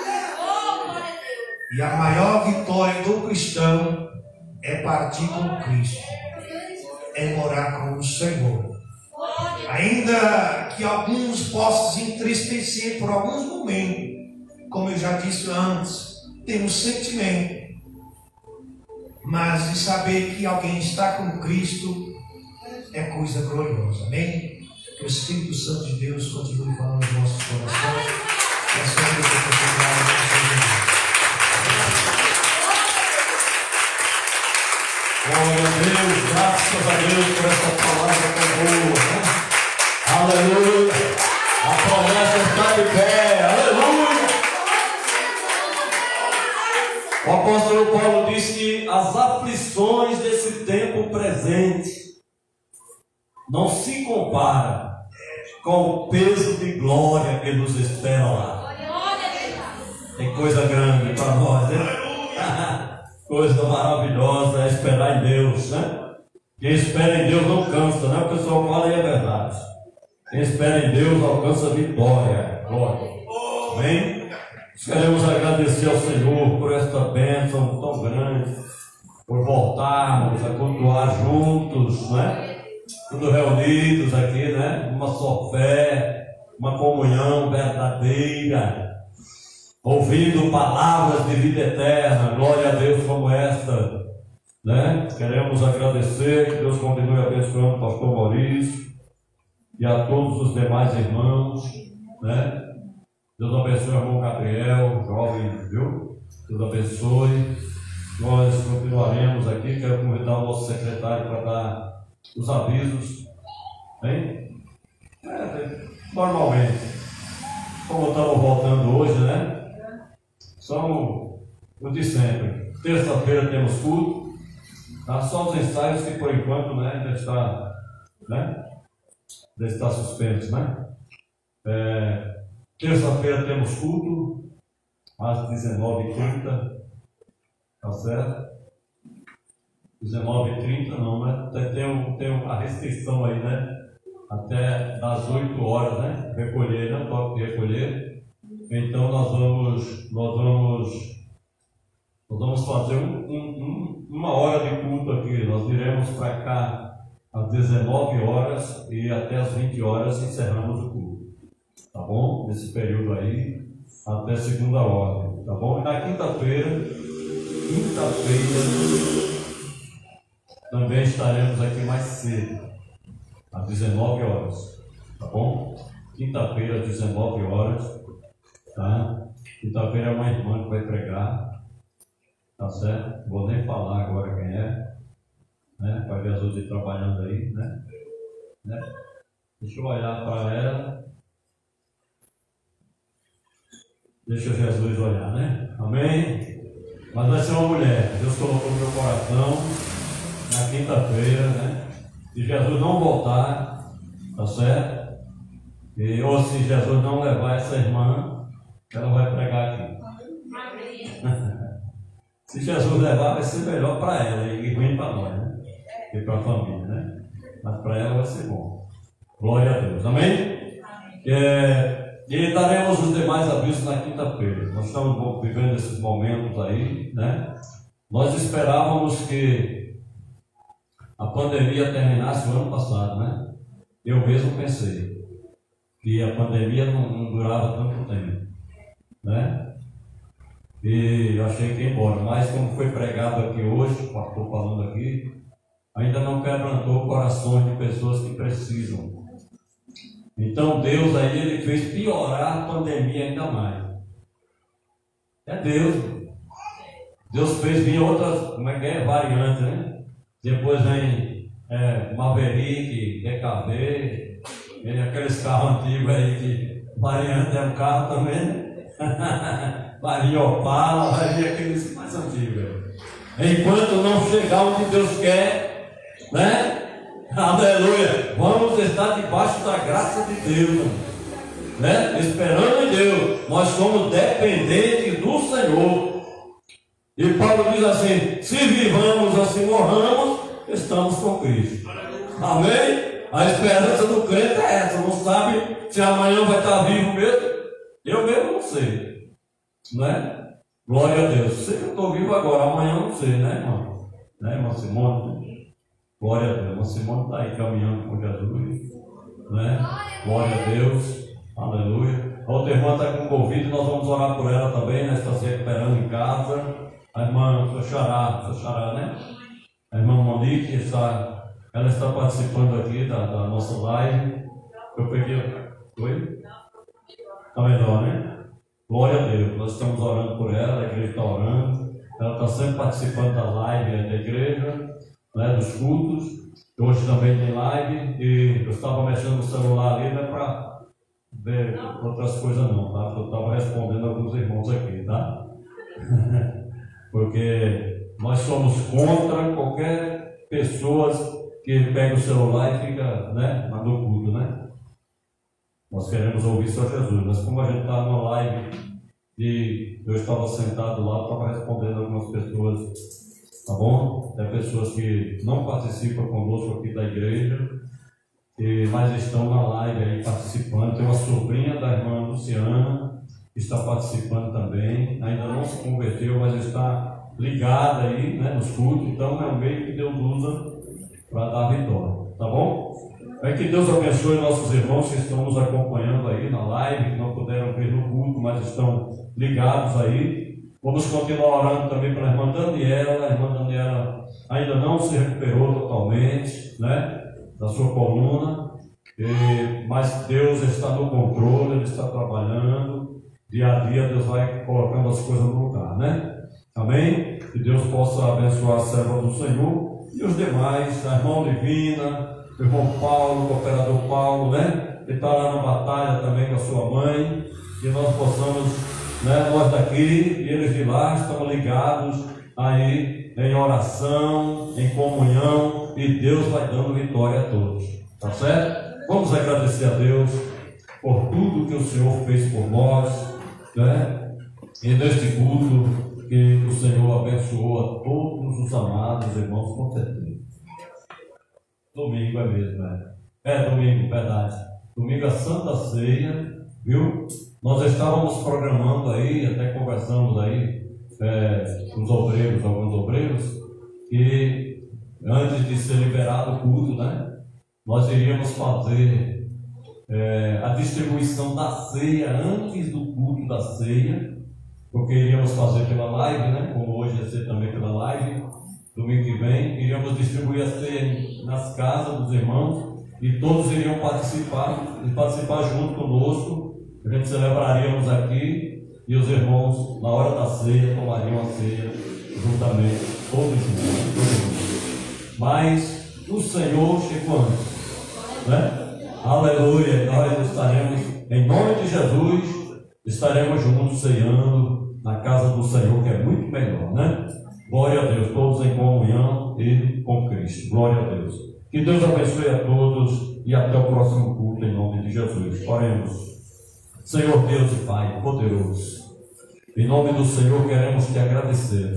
Speaker 12: E a maior vitória do cristão é partir com Cristo, é morar com o Senhor. Ainda que alguns possam se entristecer por alguns momentos, como eu já disse antes, temos sentimento, mas de saber que alguém está com Cristo é coisa gloriosa. Amém? Que o Espírito Santo de Deus continue falando nos nossos corações. E a sua
Speaker 1: glória a Deus, graças a Deus por essa palavra tão boa, né? Aleluia. A promessa está de pé. Aleluia. O apóstolo Paulo diz que as aflições desse tempo presente não se comparam com o peso de glória que nos espera lá. Tem coisa grande para nós, né? Coisa maravilhosa é esperar em Deus, né? Quem espera em Deus não cansa, né? O pessoal fala e é verdade. Quem espera em Deus alcança vitória. Glória. Amém? Queremos agradecer ao Senhor por esta bênção tão grande, por voltarmos a cultuar juntos, né? todos reunidos aqui, né? Uma só fé, uma comunhão verdadeira, ouvindo palavras de vida eterna. Glória a Deus como esta, né? Queremos agradecer, que Deus continue abençoando o pastor Maurício e a todos os demais irmãos, né? Deus abençoe o irmão Gabriel, jovem, viu? Deus abençoe. Nós continuaremos aqui. Quero convidar o nosso secretário para dar os avisos, hein? Normalmente, como estamos voltando hoje, né? São os de sempre. Terça-feira temos culto, tá? Só os ensaios que por enquanto, né, ainda está suspenso, né? Terça-feira temos culto às 19h30, tá certo? 19h30 não, né? Tem uma restrição aí, né? Até das 8 horas, né? Recolher, né? Toque de recolher. Então nós vamos fazer uma hora de culto aqui. Nós iremos para cá às 19 horas e até às 20 horas encerramos o culto. Tá bom? Nesse período aí, até segunda ordem. Tá bom? E na quinta-feira, também estaremos aqui mais cedo, às 19 horas. Tá bom? Quinta-feira, às 19 horas. Tá? Quinta-feira é uma irmã que vai pregar. Tá certo? Não vou nem falar agora quem é. Né? Vai ver as outras trabalhando aí, né? Deixa eu olhar para ela. Deixa Jesus olhar, né? Amém? Mas vai ser uma mulher. Deus colocou no meu coração na quinta-feira, né? Se Jesus não voltar, tá certo? Ou se Jesus não levar essa irmã, ela vai pregar aqui. Se Jesus levar, vai ser melhor para ela e ruim para nós, né? E para a família, né? Mas para ela vai ser bom. Glória a Deus. Amém? E daremos os demais avisos na quinta-feira. Nós estamos vivendo esses momentos aí, né? Nós esperávamos que a pandemia terminasse o ano passado, né? Eu mesmo pensei que a pandemia não durava tanto tempo, né? E eu achei que ia embora. Mas como foi pregado aqui hoje, o pastor falando aqui, ainda não quebrantou corações de pessoas que precisam. Então Deus aí, ele fez piorar a pandemia ainda mais. É Deus. Deus fez vir outras, variantes, né? Depois vem Maverick, DKV, aqueles carros antigos aí que variante é um carro também. Vai vir Opala, vai vir aqueles mais antigos. Enquanto não chegar onde Deus quer, né? Aleluia! Vamos estar debaixo da graça de Deus, né? Esperando em Deus. Nós somos dependentes do Senhor. E Paulo diz assim: se vivamos assim morramos, estamos com Cristo. Amém? A esperança do crente é essa. Não sabe se amanhã vai estar vivo mesmo. Eu mesmo não sei, né? Glória a Deus. Sei que eu estou vivo agora, amanhã eu não sei, né, irmão? Né, irmã Simone? Glória a Deus. Irmã Simone está aí caminhando com Jesus, né? Glória a Deus. Aleluia. A outra irmã está com Covid, nós vamos orar por ela também, né? Está se recuperando em casa. A irmã Xará, né? A irmã Monique ela está participando aqui da nossa live. Eu peguei. Oi? Está melhor, né? Glória a Deus. Nós estamos orando por ela, a igreja está orando. Ela está sempre participando da live da igreja, né? Dos cultos. Hoje também tem live. E eu estava mexendo no celular ali, não é para ver outras coisas não, tá? Eu estava respondendo a alguns irmãos aqui, tá? Porque nós somos contra qualquer pessoa que pega o celular e fica, né, no culto, né? Nós queremos ouvir só Jesus, mas como a gente está numa live e eu estava sentado lá, estava respondendo algumas pessoas, tá bom? Tem pessoas que não participam conosco aqui da igreja, mas estão na live aí participando. Tem uma sobrinha da irmã Luciana que está participando também, ainda não se converteu, mas está ligada aí, né, nos cultos. Então é um meio que Deus usa para dar vitória. tá bom? É que Deus abençoe nossos irmãos que estão nos acompanhando aí na live, que não puderam ver no culto, mas estão ligados aí. Vamos continuar orando também pela irmã Daniela. A irmã Daniela ainda não se recuperou totalmente, né, da sua coluna, mas Deus está no controle, Ele está trabalhando. Dia a dia Deus vai colocando as coisas no lugar, né? Amém? Que Deus possa abençoar a serva do Senhor e os demais, a irmã Divina, o irmão Paulo, o cooperador Paulo, né? Que está lá na batalha também com a sua mãe. Que nós possamos, né, nós daqui e eles de lá, estamos ligados aí em oração, em comunhão, e Deus vai dando vitória a todos. Tá certo? Vamos agradecer a Deus por tudo que o Senhor fez por nós, né? E neste culto que o Senhor abençoou a todos os amados irmãos, com certeza. Domingo é mesmo, né? É domingo, verdade. Domingo é Santa Ceia, viu? Nós estávamos programando aí, até conversamos aí com os obreiros, alguns obreiros, que antes de ser liberado o culto, né? Nós iríamos fazer a distribuição da ceia antes do culto da ceia, porque iríamos fazer pela live, né? Como hoje vai ser também pela live, domingo que vem, iríamos distribuir a ceia nas casas dos irmãos e todos iriam participar junto conosco. A gente celebraríamos aqui e os irmãos, na hora da ceia, tomariam a ceia juntamente, todos juntos. Mas o Senhor chegou antes, né? Aleluia! Nós estaremos, em nome de Jesus, estaremos juntos ceando na casa do Senhor, que é muito melhor, né? Glória a Deus, todos em comunhão e com Cristo. Glória a Deus. Que Deus abençoe a todos e até o próximo culto, em nome de Jesus. Oremos. Senhor Deus e Pai poderoso, em nome do Senhor queremos te agradecer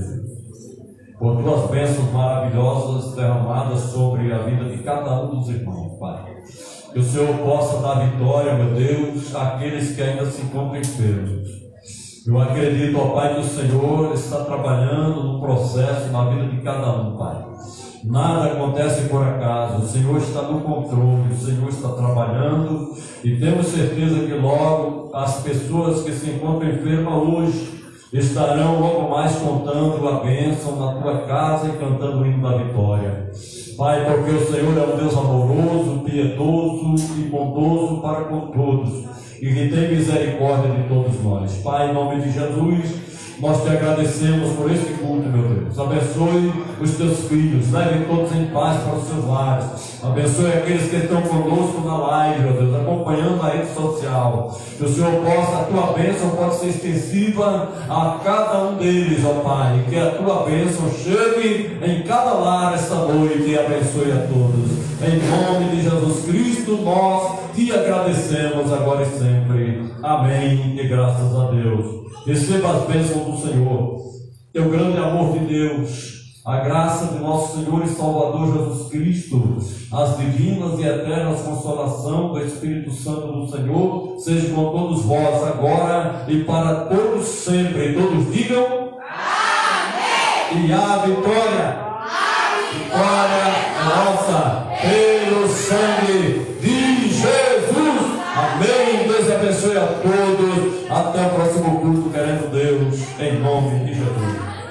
Speaker 1: por tuas bênçãos maravilhosas derramadas sobre a vida de cada um dos irmãos, Pai. Que o Senhor possa dar vitória, meu Deus, àqueles que ainda se encontram enfermos. Eu acredito, ó Pai, que o Senhor está trabalhando no processo na vida de cada um, Pai. Nada acontece por acaso, o Senhor está no controle, o Senhor está trabalhando e temos certeza que logo as pessoas que se encontram enfermas hoje estarão logo mais contando a bênção na tua casa e cantando o hino da vitória. Pai, porque o Senhor é um Deus amoroso, piedoso e bondoso para com todos e que tem misericórdia de todos nós. Pai, em nome de Jesus, nós te agradecemos por este culto, meu Deus. Abençoe os teus filhos, leve todos em paz para os seus lares. Abençoe aqueles que estão conosco na live, meu Deus, acompanhando a rede social. Que o Senhor possa, a tua bênção pode ser extensiva a cada um deles, ó Pai. Que a tua bênção chegue em cada lar esta noite e abençoe a todos. Em nome de Jesus Cristo, nós te agradecemos agora e sempre. Amém e graças a Deus. Receba as bênçãos do Senhor, teu grande amor de Deus, a graça de nosso Senhor e Salvador Jesus Cristo, as divinas e eternas consolação do Espírito Santo do Senhor, seja com todos vós agora e para todos sempre. E todos digam amém. E a vitória, vitória nossa pelo sangue de Jesus. Amém. Deus abençoe a todos. Até o próximo culto, querendo Deus, em nome de Jesus.